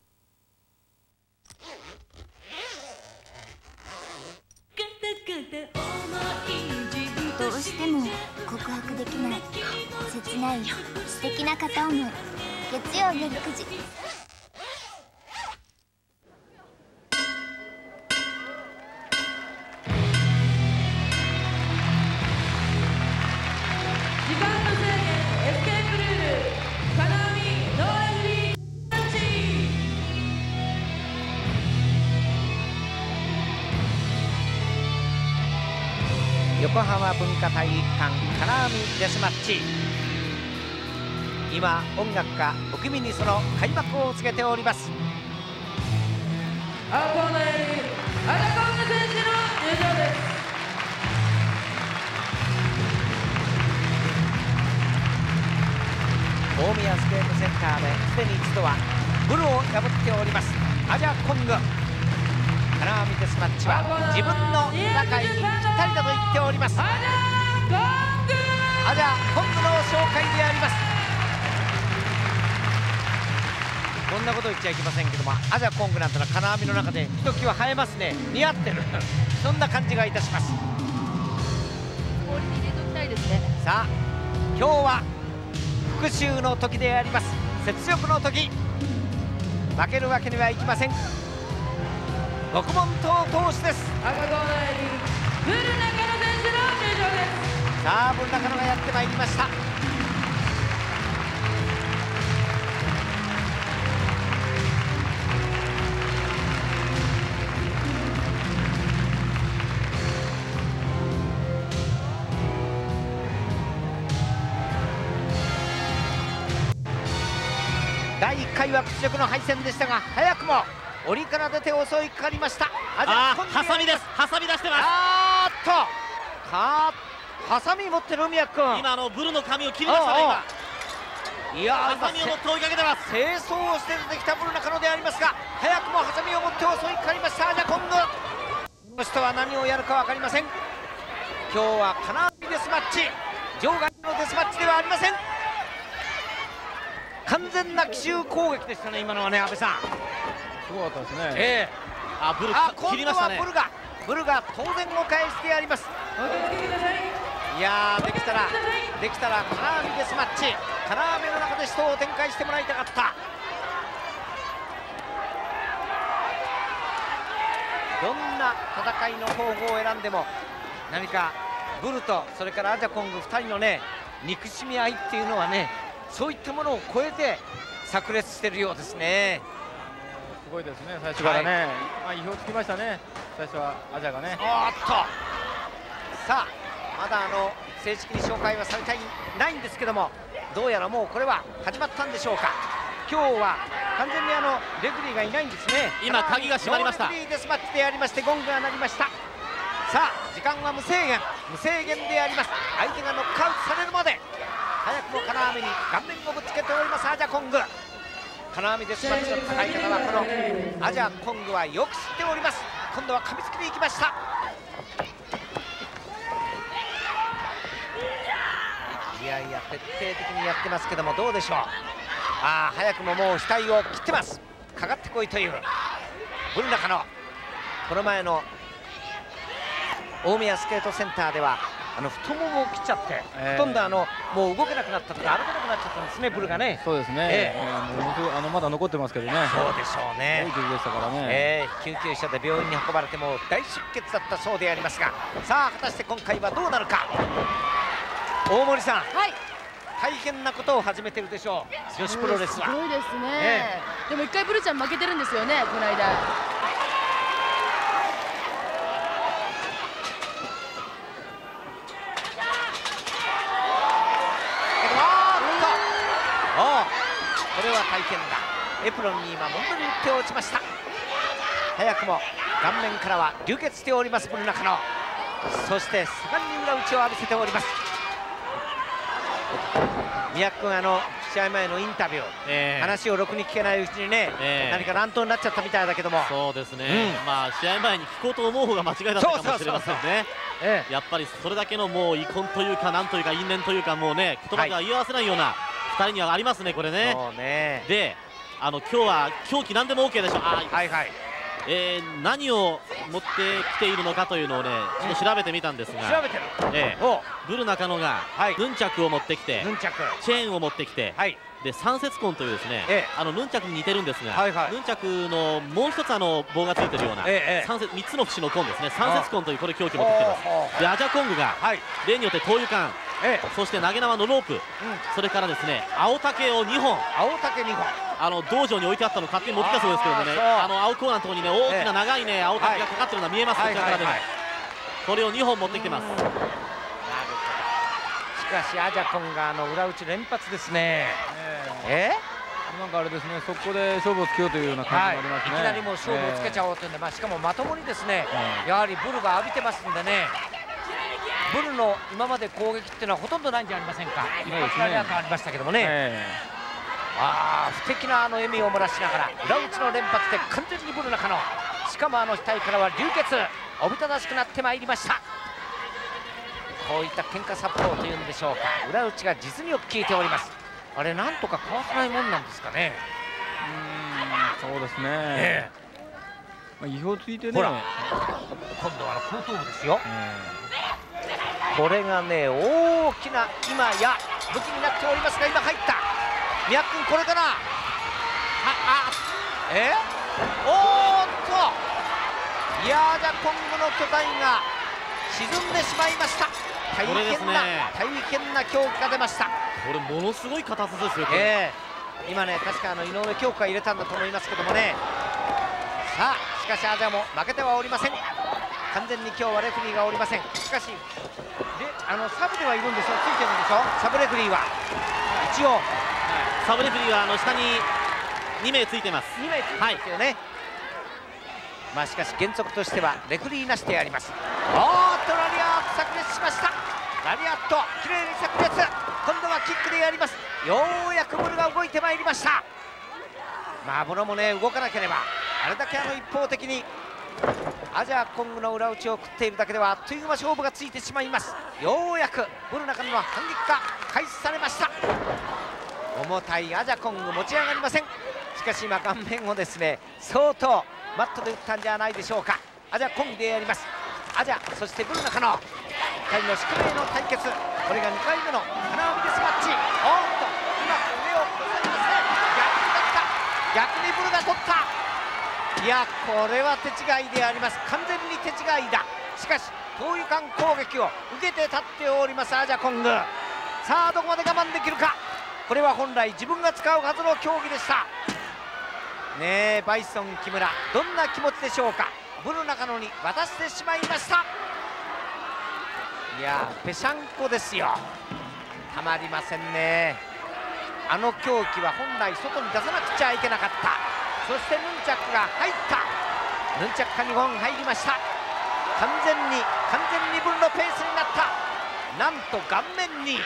どうしても告白できない切ない素敵な片思い。月曜夜くじ。 横浜文化体育館金網デスマッチ、今音楽がお気味にその開幕を告げております。 青コーナーよりアジャコング選手の入場です。 大宮スケートセンターですでに一度はブルを破っておりますアジャコング。金網デスマッチは自分の戦いにぴったりだと言っております。アジャコングの紹介であります。こんなこと言っちゃいけませんけども、アジャコングなんてのは金網の中でひときわ映えますね。似合ってるそんな感じがいたします。 氷に入れときたいですね。 さあ今日は復讐の時であります。雪辱の時、負けるわけにはいきません。獄門島投手です。 赤コーナーよりブル中野選手の入場です。 さあブル中野がやってまいりました。だいいっかいは屈辱の敗戦でしたが、早くも檻から出て襲いかかりました。 あー、ハサミです。ハサミ出してます。 あーっとかハサミ持ってる海谷君、 今あのブルの髪を切りましたね。今いやハサミを持って追いかけてます。 清掃をして出てきたブル中野でありますが、早くもハサミを持って襲いかかりましたアジャコング。この人は何をやるか分かりません。今日は金網デスマッチ、場外のデスマッチではありません。完全な奇襲攻撃でしたね今のはね。安倍さんすごかったですね。 ええあブルあ切りましたね。 今度はブルがブルが当然お返してやります。いやーできたらできたら金網デスマッチ、金網の中で死闘を展開してもらいたかった。どんな戦いの方法を選んでも何かブルとそれからアジャコングふたりのね憎しみ合いっていうのはね、そういったものを超えて炸裂しているようですね。 すごいですね最初からね、はい、まあ意表つきましたね最初はアジャがね。 おーっとさあまだあの正式に紹介はされていないんですけども、どうやらもうこれは始まったんでしょうか。今日は完全にあのレフェリーがいないんですね。 今鍵が閉まりました。 ノーレフェリーデスマッチでありましてゴングが鳴りました。さあ時間は無制限無制限であります。相手がノックアウトされるまで早くも金網に顔面をぶつけておりますアジャコング。金網デスマッチの戦い方はこのアジャコングはよく知っております。今度は噛みつきに行きました。いやいや徹底的にやってますけども、どうでしょう。ああ早くももう額を切ってます。かかってこいというブル中野。この前の大宮スケートセンターではあの太ももを切っちゃって、えー、ほとんどあのもう動けなくなったとか歩けなくなっちゃったんですねブルがね。 そうですね、えーえー、もうあのまだ残ってますけどね。 そうでしょうね。 すごい傷でしたからね、 えー、救急車で病院に運ばれても大出血だったそうでありますが、さあ果たして今回はどうなるか。大森さん、 はい、 大変なことを始めてるでしょう女子プロレスは。 すごいですね、えー、でも一回ブルちゃん負けてるんですよねこの間。 これは大変だ。エプロンに今もんどり打って落ちました。早くも顔面からは流血しておりますブル中野。そして盛んに裏打ちを浴びせております。宮君あの試合前のインタビュー、えー、話をろくに聞けないうちにね、えー、何か乱闘になっちゃったみたいだけども。 そうですね、うん、まあ試合前に聞こうと思う方が間違いだったかもしれませんね。やっぱりそれだけのもう遺恨というかなんというか因縁というかもうね言葉が言い合わせないような、はい、ふたりにはありますねこれね。 そうね。であの今日は狂気何でも OK でしょ。あはいはい、 えー、何を持ってきているのかというのをねちょっと調べてみたんですが、 調べてる、 えー、ブル中野が、はい、ヌンチャクを持ってきて、 ヌンチャクチェーンを持ってきて、はい、で三節棍というですね、えー、あのヌンチャクに似てるんですが、はいはい、ヌンチャクのもう一つあの棒がついてるような、えー、三節みっつの節の棍ですね。三節棍というこれ凶器を持ってきてます。でアジャコングが、はい、例によって灯油缶、えー、そして投げ縄のロープ、うん、それからですね青竹をにほん、 青竹にほんあの道場に置いてあったのを勝手に持ってきたそうですけどもね、あの青コーナーのところにね大きな長いね青竹がかかってるのが見えます、こちらからでもこれをにほん持ってきてます。 かしアジャコンがあの裏打ち連発ですね。えなんかあれですね、そこで勝負をつけようというような感じもありますね。 はい、いきなりもう勝負をつけちゃおうというんで、まあ、しかもまともにですね、やはりブルが浴びてますんでね、ブルの今まで攻撃っていうのはほとんどないんじゃありませんか。一発ラリアートありましたけどもね、えー、ああ不敵なあの笑みを漏らしながら裏打ちの連発で完全にブル中野、しかもあの額からは流血、おびただしくなってまいりました。こういった喧嘩サポートというんでしょうか、裏打ちが実によく効いております。あれなんとかかわせないもんなんですかね。 うーん、そうですね、ええ、まあ、意表ついてね、ほら今度はあの後頭部ですよ、えー、これがね大きな今や武器になっておりますが、今入った宮君、これからああえおーっと、いやー、じゃ今後の巨体が沈んでしまいました。大変な、ね、大変な狂気が出ました。 これものすごい硬さですよ、 えー、今ね確かあの井上京子が入れたんだと思いますけどもね。さあしかしアジアも負けてはおりません。完全に今日はレフェリーがおりません。しかしであのサブではいるんでしょう、ついてるんでしょう、サブレフェリーは一応、はい、 サブレフェリーはあの下ににめいついてます。 にめいついてますよね、はい、まあしかし原則としてはレフェリーなしでやります。おーっとラリアート炸裂しました。ラリアットきれいに炸裂、今度はキックでやります。ようやくブルが動いてまいりました。まあブルもね動かなければ、あれだけあの一方的にアジアコングの裏打ちを食っているだけではあっという間勝負がついてしまいます。ようやくブル中野の反撃が開始されました。重たいアジャコング持ち上がりません。しかし今顔面をですね相当マットで打ったんじゃないでしょうか。アジャコングでやります。アジャそしてブル中野ふたりの宿命の対決、これがにかいめの金網デスマッチ。おーっと今上を越されますね。逆にだった、逆にブルが取った。いやこれは手違いであります。完全に手違いだ。しかし灯油管攻撃を受けて立っておりますアジャコング。さあどこまで我慢できるか。これは本来自分が使うはずの競技でしたねえ。バイソン木村どんな気持ちでしょうか。ブル中野に渡してしまいました。いやぺしゃんこですよ。たまりませんね。あの競技は本来外に出さなくちゃいけなかった。そしてヌンチャックが入った。ヌンチャックがにほん入りました。完全に完全にブルのペースになった。なんと顔面に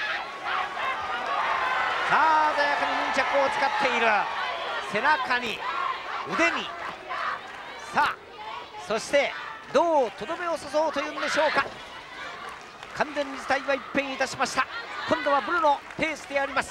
さあ鮮やかにヌンチャックを使っている。背中に腕に、さあそしてどうとどめを刺そうというんでしょうか。完全に事態は一変いたしました。今度はブルのペースでやります。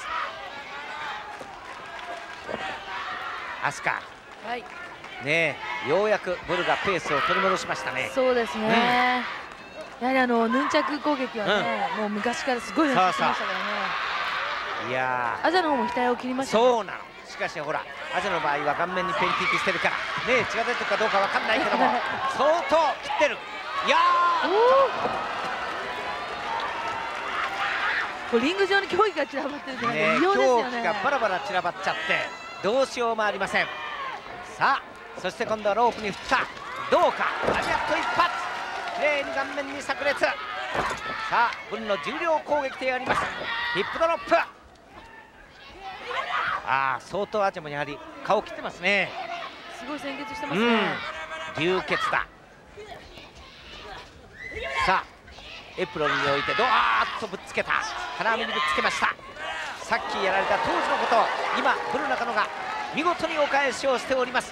アスカ、 はい、 ねえようやくブルがペースを取り戻しましたね。 そうですね、うん、やはりあのヌンチャク攻撃はね、うん、もう昔からすごい練習してましたからね。 いやアジャの方も額を切りました、 ね、そうなの。しかしほらアジャの場合は顔面にペンキーしてるからね、血が出てるかどうかわかんないけども相当切ってる。いやーリング上に競技が散らばってるってね、競技がバラバラ散らばっちゃってどうしようもありません。さあそして今度はロープに振った。どうかラリアット一発きれいに顔面に炸裂。さあブルの重量攻撃でやります。ヒップドロップ。ああ相当アジャもやはり顔切ってますね。 すごい鮮血してますね、 うん、流血だ。さあエプロンに置いてドワーッとぶっつけた。金網にぶっつけました。さっきやられた当時のことを今ブル中野が見事にお返しをしております。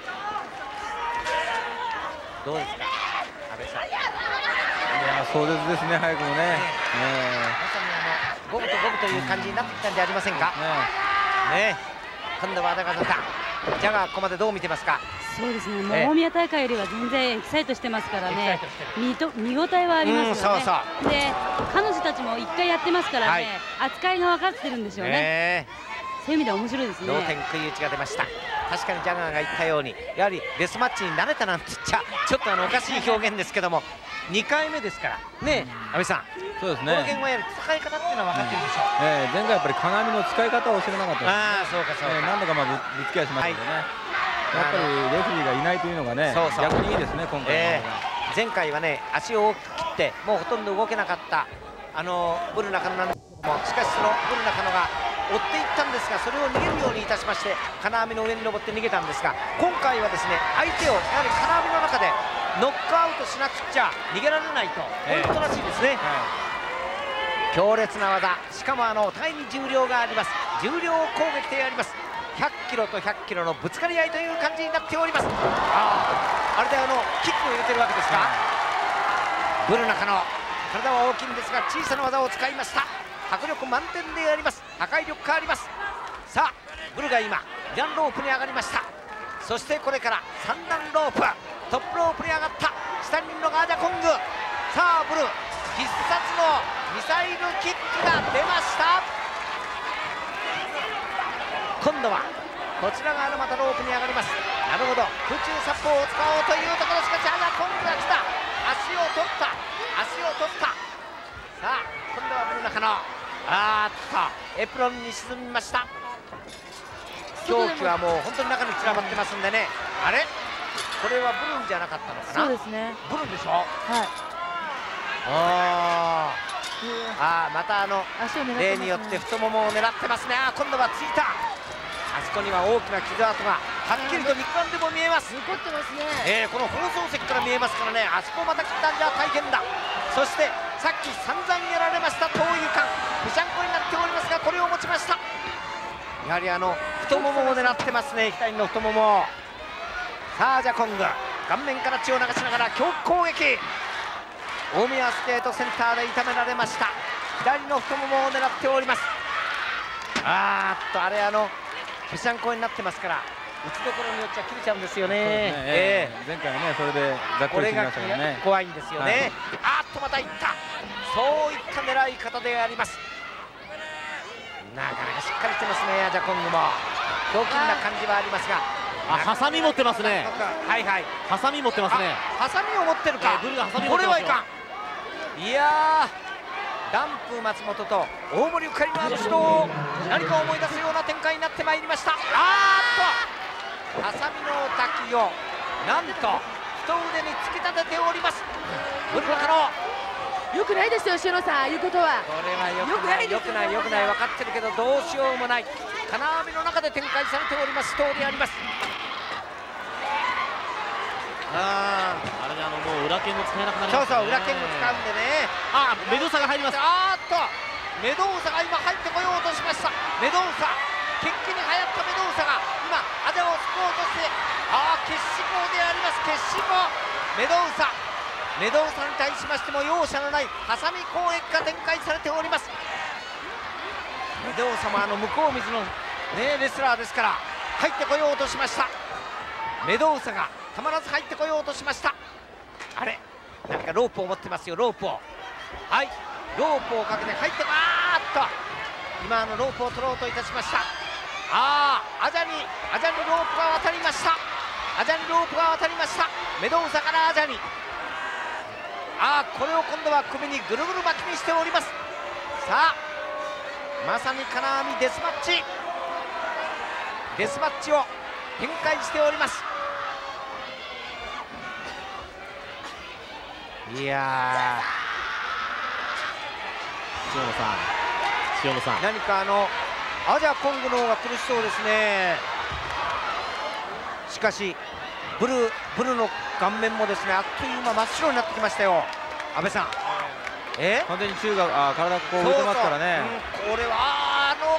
どうですか阿部さん。いや壮絶ですね早くもね。ねまさにあの五分と五分という感じになってきたんじゃありませんか。ねね今度は高田さんジャガーここまでどう見てますか。 そうですね、もう大宮大会よりは全然エキサイトしてますからね、見と見応えはありますよね。そうそうで彼女たちもいっかいやってますからね、はい、扱いが分かってるんでしょうね。そういう意味では面白いですね。 同点食い打ちが出ました。確かにジャガーが言ったようにやはりデスマッチに慣れたなんて言っちゃちょっとあのおかしい表現ですけどもにかいめですからね。阿部さん、 そうですね、 この辺はやはり使い方っていうのは分かってるでしょう、 えー、前回やっぱり金網の使い方を知らなかったです。 ああそうかそうか、 えー、何度かまあ ぶ, ぶつけはしましたけどね、はい、やっぱりレフェリーがいないというのがね、そうそう逆にいいですね今回、 えー、前回はね足を大きく切ってもうほとんど動けなかったあのブル中野なんです。 もしかしそのブル中野が追っていったんですが、それを逃げるようにいたしまして金網の上に登って逃げたんですが、今回はですね相手をやはり金網の中でノックアウトしなくちゃ逃げられないと、こういうことらしいですね。強烈な技、しかもあの対に重量があります。重量攻撃であります。ひゃっキロとひゃっキロのぶつかり合いという感じになっております。ああ、あれであのキックを入れてるわけですか。ブル中野、体は大きいんですが小さな技を使いました。迫力満点であります。破壊力があります。さあブルが今に段ロープに上がりました。そしてこれからさん段ロープ、トップロープに上がった。下にいるのがアジャコング。さあブル必殺のミサイルキックが出ました。今度はこちら側のまたロープに上がります。なるほど、空中殺法を使おうというところ、しかしアジャコングが来た。足を取った、足を取った。さあ今度はブル中野、あーっとエプロンに沈みました。狂気はもう本当に中に散らばってますんでね。あれこれはブルンじゃなかったのかな。 そうですね、 ブルンでしょ。 はい、 ああ、またあの例によって太ももを狙ってますね。あ今度はついた。あそこには大きな傷跡がはっきりと肉眼でも見えます。 残ってますね。 えー、この放送席から見えますからね。あそこをまた切ったんじゃ大変だ。そしてさっき散々やられました遠い感、ぺしゃんこになっておりますが、これを持ちました。やはりあの太ももを狙ってますね、左の太もも。さあジャコング、顔面から血を流しながら強攻撃。大宮ステートセンターで痛められました。左の太ももを狙っております。あーっとあれあのぺしゃんこになってますから打ちどころによっちゃ切れちゃうんですよね。 えー、前回はねそれでざっくりしましたからね。 怖いんですよね。はい、あーっとまたいった。そういった狙い方であります。なかなかしっかりしてますね、アジャコングも。ひょうきんな感じはありますが、 あ、ハサミ持ってますね。 はいはい、 ハサミ持ってますね。 ハサミを持ってるか。 えー、ブルがハサミ持ってますよ。 これはいかん。いやー、ダンプ松本と大森ゆかりのあの指導を何か思い出すような展開になってまいりました。あーっとハサミの滝をなんと太腕に突き立てております。ブル中野、 よくないですよ、塩野さん、ああいうことは。 これはよくない、よくない、よくない、分かってるけどどうしようもない。金網の中で展開されておりますストーリーあります。 ああれであのもう裏剣も使えなくなりそうましたね。 そう、裏剣も使うんでね。 あメドウサが入ります。 あーっとメドウサが今入ってこようとしました。メドウサ、決起に流行ったメドウサが今アジャを救おうとして、ああ決死砲であります。決死砲、メドウサ、メドウサに対しましても容赦のないハサミ攻撃が展開されております。メドウサもあの向こう水の、ね、レスラーですから入ってこようとしました。メドウサがたまらず入ってこようとしました。あれ何かロープを持ってますよ、ロープを。はい、ロープをかけて入ってあーっと今あのロープを取ろうといたしました。ああ、アジャにアジャにロープが渡りました。アジャにロープが渡りました。メドウサからアジャに、ああこれを今度は首にぐるぐる巻きにしております。さあまさに金網デスマッチ、デスマッチを展開しております。いやー、塩野さん、塩野さん、 何かあのアジャコングの方が苦しそうですね。しかしブルブルの顔面もですねあっという間真っ白になってきましたよ、安倍さん。え完全に宙があ体こう浮いてますからね。 そうそう、うん、これはあの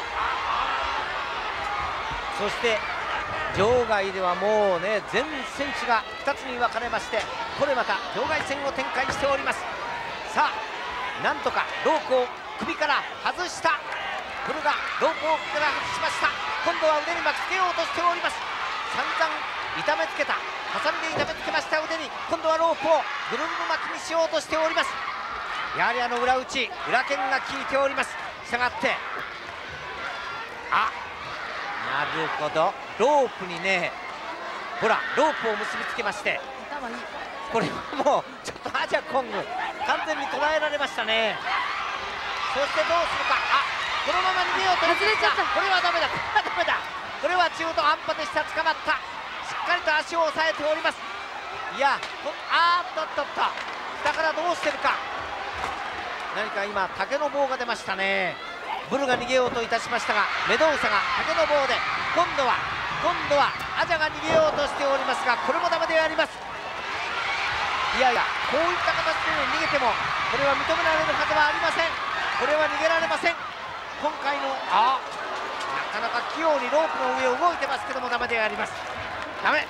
そして場外ではもうね全選手がふたつに分かれまして、これまた場外戦を展開しております。さあなんとかロープを首から外した。ブルがロープを首から外しました。今度は腕に巻きつけようとしております。散々痛めつけた、ハサミで痛めつけました腕に今度はロープをぐるぐる巻きにしようとしております。やはりあの裏打ち裏剣が効いております。したがってあなるほど、ロープにねほらロープを結びつけまして、これはもうちょっとアジャコング完全に捉えられましたね。そしてどうするか、あこのまま逃げようと外れちゃった。これはダメだ、これはダメだ、これは中途半端でした。捕まった、しっかりと足を押さえております。いやあーっとっとっと下からどうしてるか。何か今竹の棒が出ましたね。 ブルが逃げようといたしましたが、メドウサが竹の棒で今度は今度はアジャが逃げようとしておりますが、これもダメであります。いやいや、こういった形で逃げてもこれは認められるはずはありません。これは逃げられません。今回のあなかなか器用にロープの上を動いてますけどもダメであります。ダメ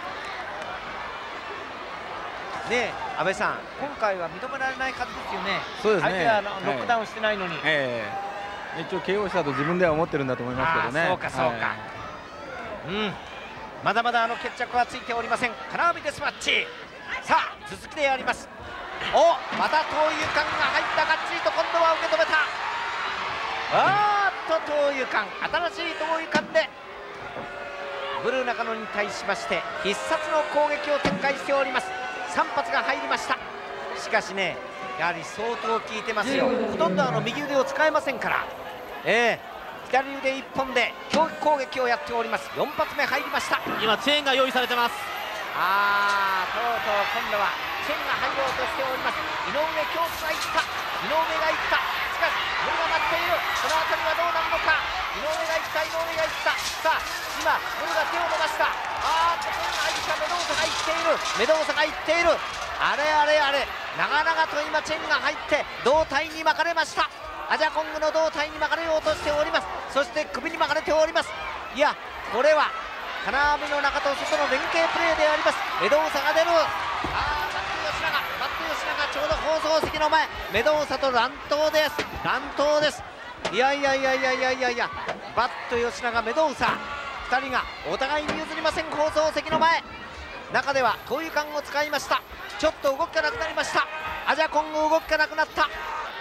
ねえ、安倍さん、今回は認められない数ですよね。 そうですね。 相手はロックダウンしてないのに、 ええ、一応 ケーオー したと自分では思ってるんだと思いますけどね。 そうかそうか、はい、うん、まだまだあの決着はついておりません。金網デスマッチ、さあ続きでやります。お、また灯油缶が入ったがっちりと今度は受け止めた。あーっと灯油缶、新しい灯油缶でブルー中野に対しまして必殺の攻撃を展開しております。さん発が入りました。しかしね、やはり相当効いてますよ。ほとんどあの右腕を使えませんから、えー、左腕いっぽんで強攻撃をやっております。よん発目入りました。 今チェーンが用意されてます。 あー、とうとう今度はチェーンが入ろうとしております。井上京都がいった、井上がいった。しかしブルが待っている。この辺りはどうなるのか。井上がいった、井上がいった。さあ今ブルが手を伸ばした。あーっとチェーンが入った。メドウサがいっている、メドウサがいっている。あれあれあれ、長々と今チェーンが入って胴体に巻かれました。アジャコングの胴体に巻かれようとしております。そして首に巻かれております。いや、これは金網の中と外の連携プレーであります。メドウサが出る。あー、バット吉永、バット吉永ちょうど放送席の前、メドウサと乱闘です、乱闘です。いやいやいやいやいやいやいや、バット吉永、メドウサふたりがお互いに譲りません。放送席の前、中では灯油缶を使いました。ちょっと動きがなくなりました。アジャコング動きがなくなった。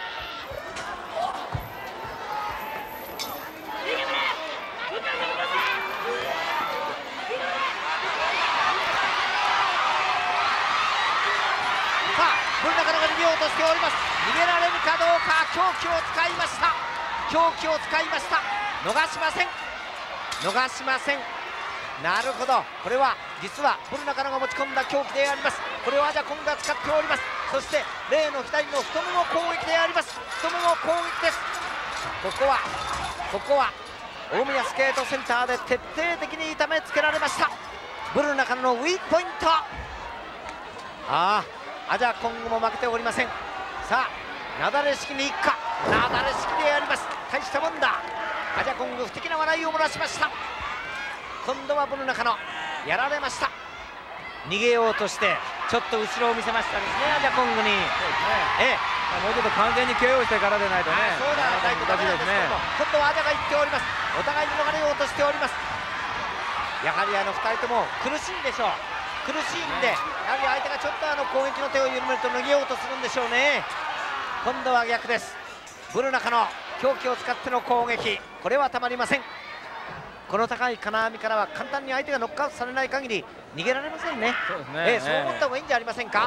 ブル中野が逃げようとしております。逃げられるかどうか。狂気を使いました。狂気を使いました。逃しません、逃しません。なるほど、これは実はブル中野が持ち込んだ狂気であります。これをアジャコンが使っております。そして例の左の太もも攻撃であります。太もも攻撃です。ここはここは大宮スケートセンターで徹底的に痛めつけられました。ブル中野のウィークポイント。ああ、アジャコングも負けておりません。さあ、なだれ式に行くか。なだれ式であります。大したもんだ。アジャコング不敵な笑いを漏らしました。今度はブル中野やられました。逃げようとしてちょっと後ろを見せましたですね、アジャコングに。そうですね、ええ、もうちょっと完全に ケーオー してからでないとね。そうだ、ないとダメなんですけども、今度はアジャが言っております。お互いに逃れようとしております。やはりあのふたりとも苦しいでしょう。苦しいんで、やはり相手がちょっとあの攻撃の手を緩めると逃げようとするんでしょうね。今度は逆です。ブル中野、狂気を使っての攻撃、これはたまりません。この高い金網からは簡単に相手がノックアウトされない限り逃げられませんね。そうですね、えー、そう思った方がいいんじゃありませんか。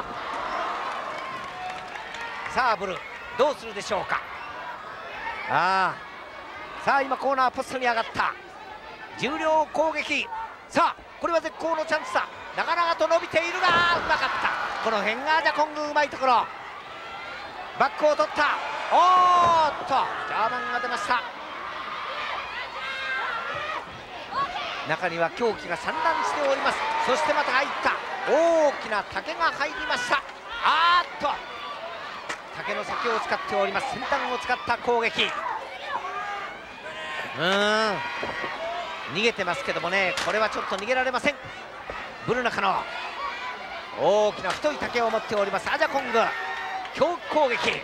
さあブルどうするでしょうか。ああ、さあ今コーナーポストに上がった重量攻撃。さあこれは絶好のチャンスだ。長々と伸びているがうまかった。この辺がアジャコングうまいところ。バックを取った。おーっとジャーマンが出ました。中には狂気が散乱しております。そしてまた入った。大きな竹が入りました。あーっと竹の先を使っております。先端を使った攻撃。うーん逃げてますけどもね、これはちょっと逃げられません。ブル中野大きな太い竹を持っております。アジャコング強攻撃。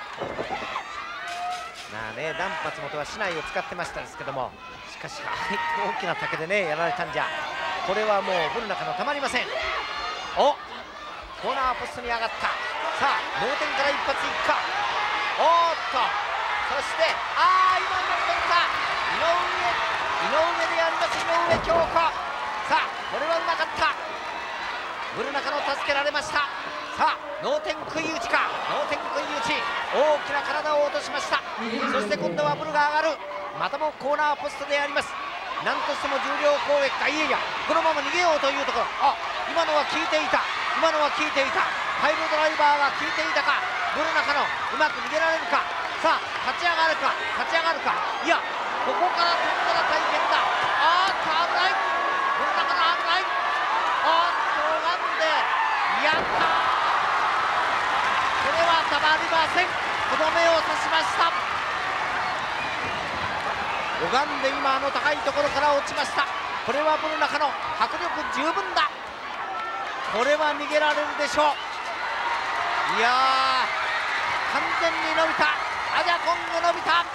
まあね、断髪元は竹刀を使ってましたですけども、しかし大きな竹でねやられたんじゃ、これはもうブル中野たまりません。おコーナーポストに上がった。さあ同点から一発いくか。おーっとそしてああ今の取った井上井上であります。井上京子。さあこれはうまかった。ブル中野助けられました。さあ脳天食い打ちか。脳天食い打ち、大きな体を落としました。そして今度はブルが上がる。またもコーナーポストであります。なんとしても重量攻撃か。いやいやこのまま逃げようというところ。あ今のは効いていた。今のは効いていた。ファイルドライバーが効いていたか。ブル中野うまく逃げられるか。 さあ立ち上がるか立ち上がるか、いやここから飛んだら大変だ。あーっと危ない、この中の危ない、あーっと拝んでやった。これはたまりません。とどめを刺しました。拝んで今あの高いところから落ちました。これはブルナカの迫力十分だ。これは逃げられるでしょう。いやー完全に伸びた。アジャコング伸びた。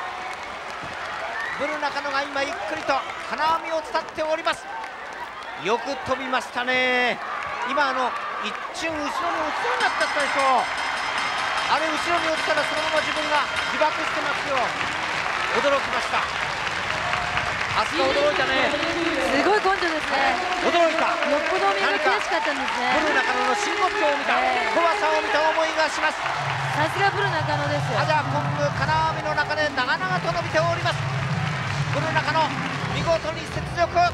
ブルナカノが今ゆっくりと金網を伝っております。よく飛びましたね。今あの一瞬後ろに落ちそうになったでしょう。あれ後ろに落ちたらそのまま自分が自爆してますよ。驚きました。あそこ驚いたね。 すごい根性ですね。 驚いた。 よっぽどお見が悔しかったんですね。 ブルナカノの真骨頂を見た、怖さを見た思いがします。 さすがブルナカノですよ。 アジャコング金網の中で長々と伸びております。ブルナカノ見事に雪辱、恨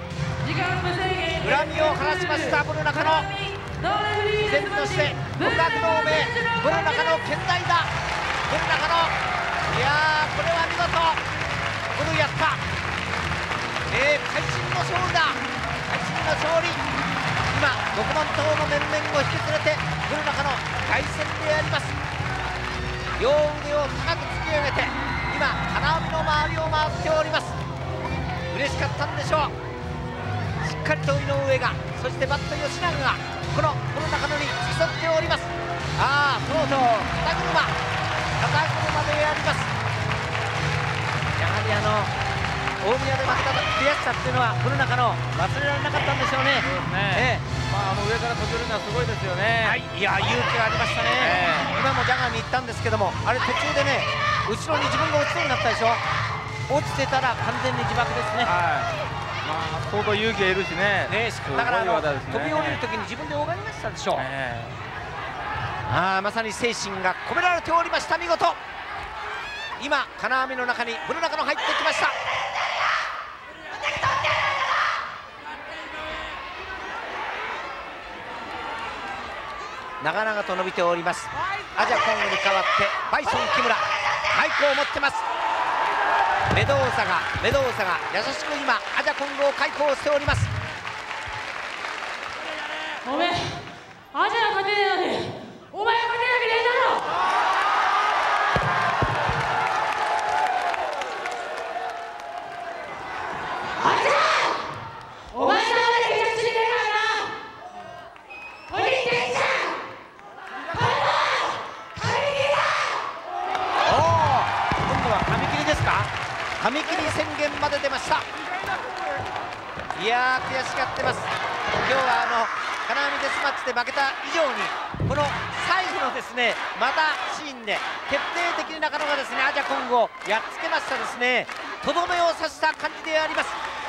みを晴らしました。ブルナカノ依然として極悪同盟ブルナカノ健在だ。ブルナカノ、いやーこれは見事ブルやった。えー、会心の勝利だ。会心の勝利。今ろくまん頭の面々を引き連れてブルナカノ凱旋であります。両腕を高く突き上げて今金網の周りを回っております。嬉しかったんでしょう。しっかりと井上が、そしてバット吉永がこのブルナカノに付き添っております。ああとうとう肩車肩車であります。やはりあの大宮で負けた悔しさっていうのはブルナカノ忘れられなかったんでしょうね。 そうですね、ええ、まあ、あの上から飛べるのはすごいですよね。 はい、いや勇気がありましたね、えー、今もジャガーに行ったんですけども、あれ途中でね後ろに自分が落ちそうになったでしょ。落ちてたら完全に自爆ですね。 はい、まあ、相当勇気がいるしね。ね、 だからあの、ね、飛び降りるときに自分で拝みましたでしょう、えー、あまさに精神が込められておりました。見事今金網の中にブルナカノ入ってきました。長々と伸びております。アジャコングに代わってバイソン木村マイクを持ってます。メドーサがメドーサが優しく今アジャコングを解放しております。 おめえアジャが勝てねえのにお前が勝てるわけねえだろ。アジャお前の俺で決着ついてるからな。おいできちゃう。 紙切り宣言まで出ました。いやー悔しがってます。今日はあの金網デスマッチで負けた以上にこの最後のですねまたシーンで決定的に中野がですねアジャコングをやっつけましたですね。とどめを刺した感じであります。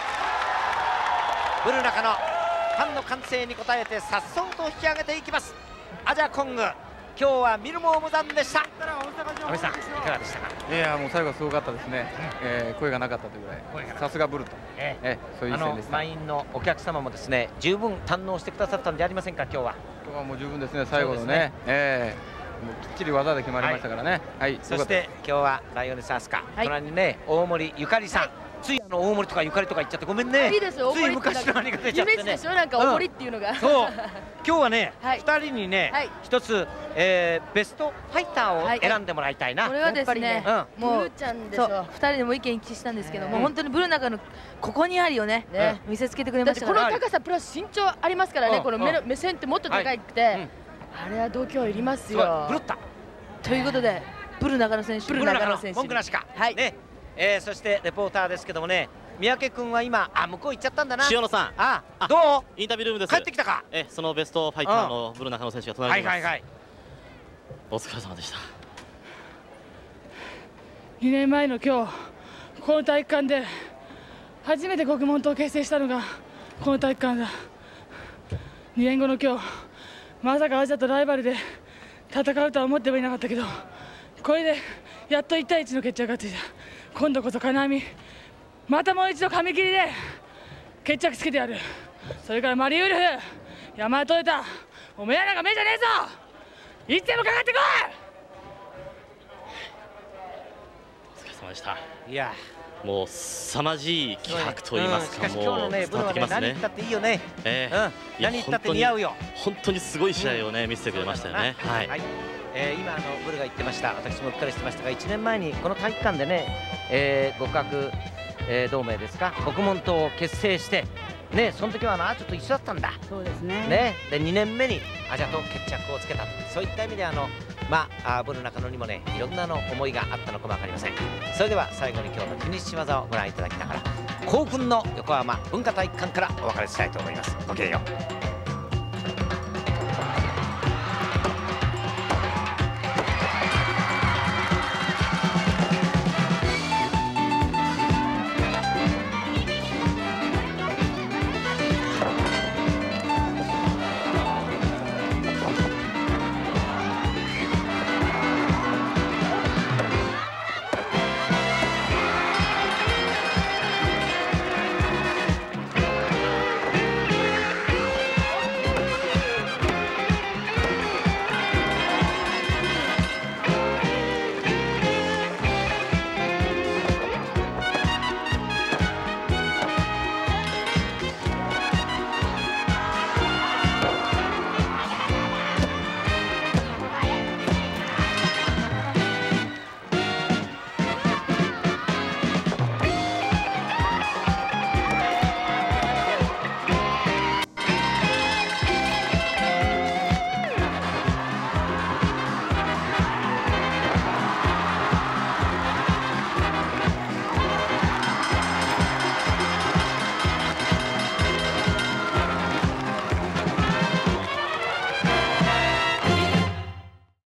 ブルナカノファンの歓声に応えてさっそうと引き上げていきます。アジャコング今日は見るも無残でした。安倍さんいかがでしたか。 いやもう最後はすごかったですね、うんえー、声がなかったというぐらいさすがブルと、えーえー、そういう一戦でした。 満員のお客様もですね十分堪能してくださったんじゃありませんか。今日は今日はもう十分ですね。最後のねね、えー、もうきっちり技で決まりましたからね、はいはい、 そして今日はライオネスアスカ、はい、隣にね大森ゆかりさん、はい、ついあの大森とかゆかりとか言っちゃってごめんね。 いいですよ、 つい昔の兄が出ちゃってね。 イメージでしょなんか大森っていうのが、うん、 そう今日はねふたりにね一つえー、ベストファイターを選んでもらいたいな、はい、 これはですね、うん、もうブルちゃんでしょ。ふたりでも意見一致したんですけども、うん、本当にブルナカのここにありをね、ね見せつけてくれましたから。この高さプラス身長ありますからね、うん、この目の、うん、目線ってもっと高くて、はいうん、あれは度胸いりますよ。 ブルッタということでブルナカノ選手、 ブルナカノ選手文句なしか、 はいねえー、そしてレポーターですけどもね、三宅君は今あ向こう行っちゃったんだな。 塩野さん、 あどうインタビュールームです。 帰ってきたか。 えそのベストファイターのブルナカノ選手が隣にいます。はいはいはい、お疲れ様でした。 にねんまえの今日この体育館で初めて国門党を結成したのがこの体育館だ。にねんごの今日まさかアジャとライバルで戦うとは思ってもいなかったけど、これでやっといちたいいちの決着がついた。今度こそ金網またもう一度紙切りで決着つけてやる。それからマリウルフ山田トヨタおめえらが目じゃねえぞ、いつでもかかってこい。 様でした。 いやもう凄まじい気迫と言いますか、 うん、しかし今日のね、ブルはね、何言ったっていいよね。 えー、 うん、何言ったって似合うよ。 本当にすごい試合をね、うん、見せてくれましたよね。はい。はい、 えー、今あのブルが言ってました。私もうっかりしてましたが、いちねんまえにこの体育館でね、えー、互角、えー、同盟ですか、国門党を結成して。ね、その時はアジャと一緒だったんだ。 そうですね。 ね、でにねんめにアジャと決着をつけたと、そういった意味であのまあブル中野にもね、いろんなの思いがあったのかもわかりません。それでは最後に今日のフィニッシュ技をご覧いただきながら、興奮の横浜文化体育館からお別れしたいと思います。ごきげんよう。